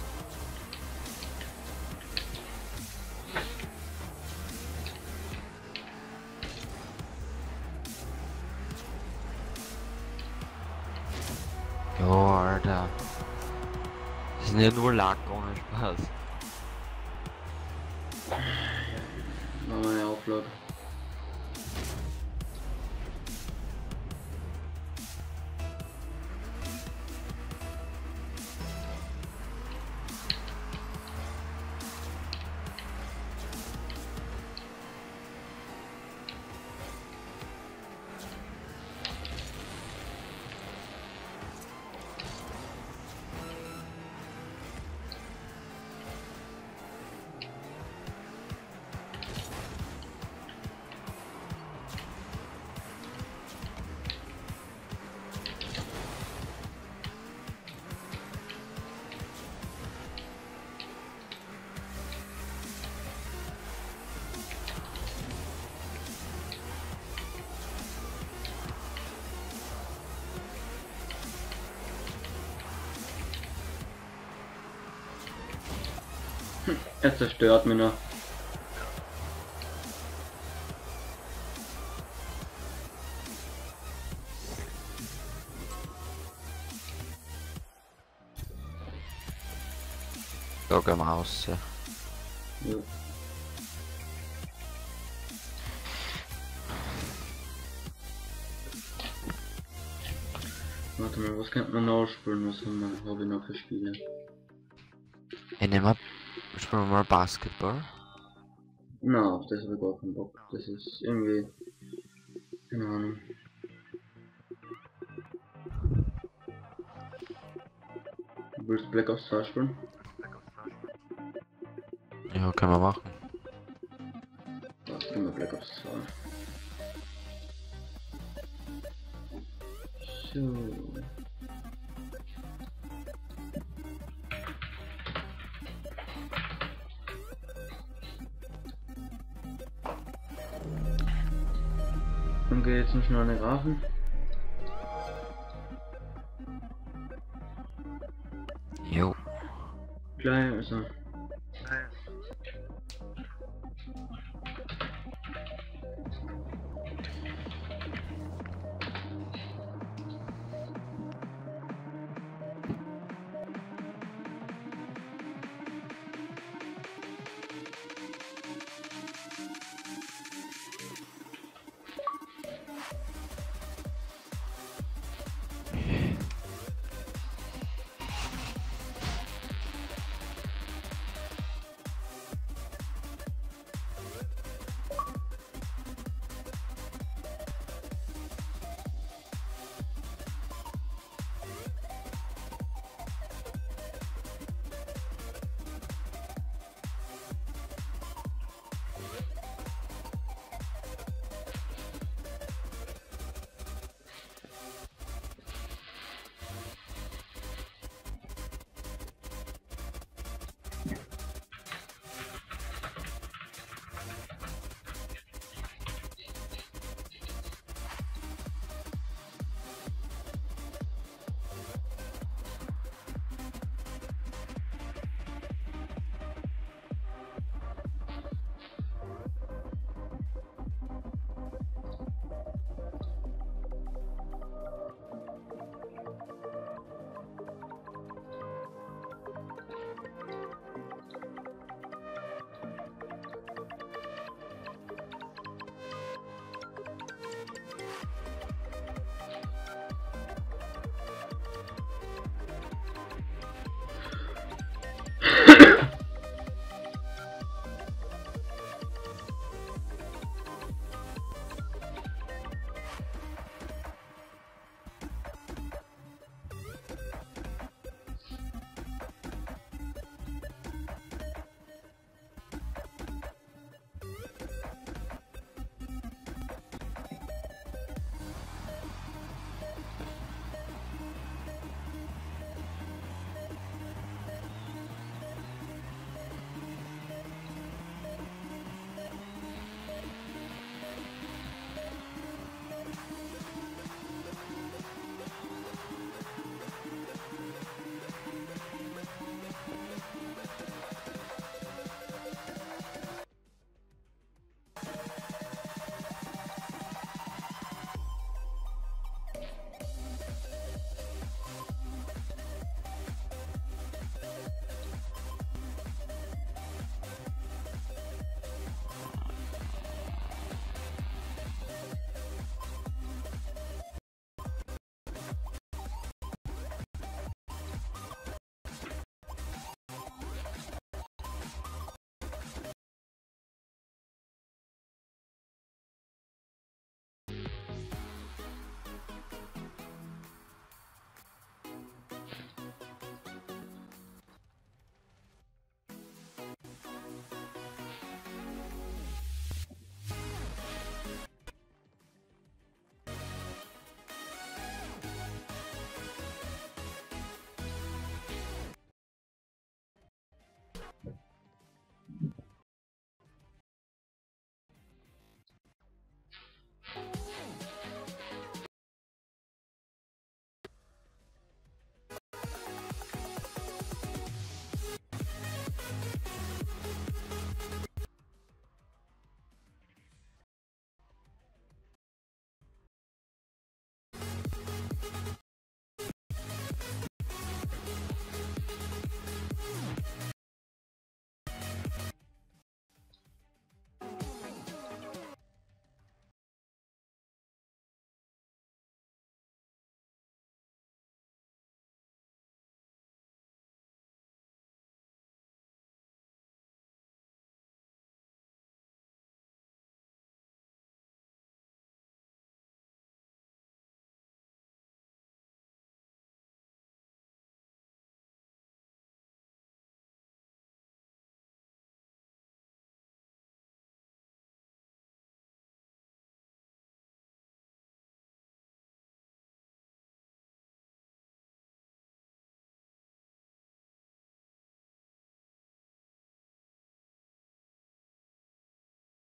Ja, Alter. Das ist nicht nur Lack ohne Spaß. Machen wir eine Auflage. Er zerstört mich noch. Da gehen wir raus. Ja. Ja. Warte mal, was könnte man nachspielen? Was haben wir? Habe ich noch für Spiele? Ich nehme spielen wir mal Basketball. Na, auf das habe ich gar keinen Bock. Das ist irgendwie... Keine Ahnung. Du willst Black Ops zwei spielen? Ja, können wir machen. Was können wir Black Ops zwei? So. Dann geht jetzt noch schnell eine Grafen. Jo. Gleich, also.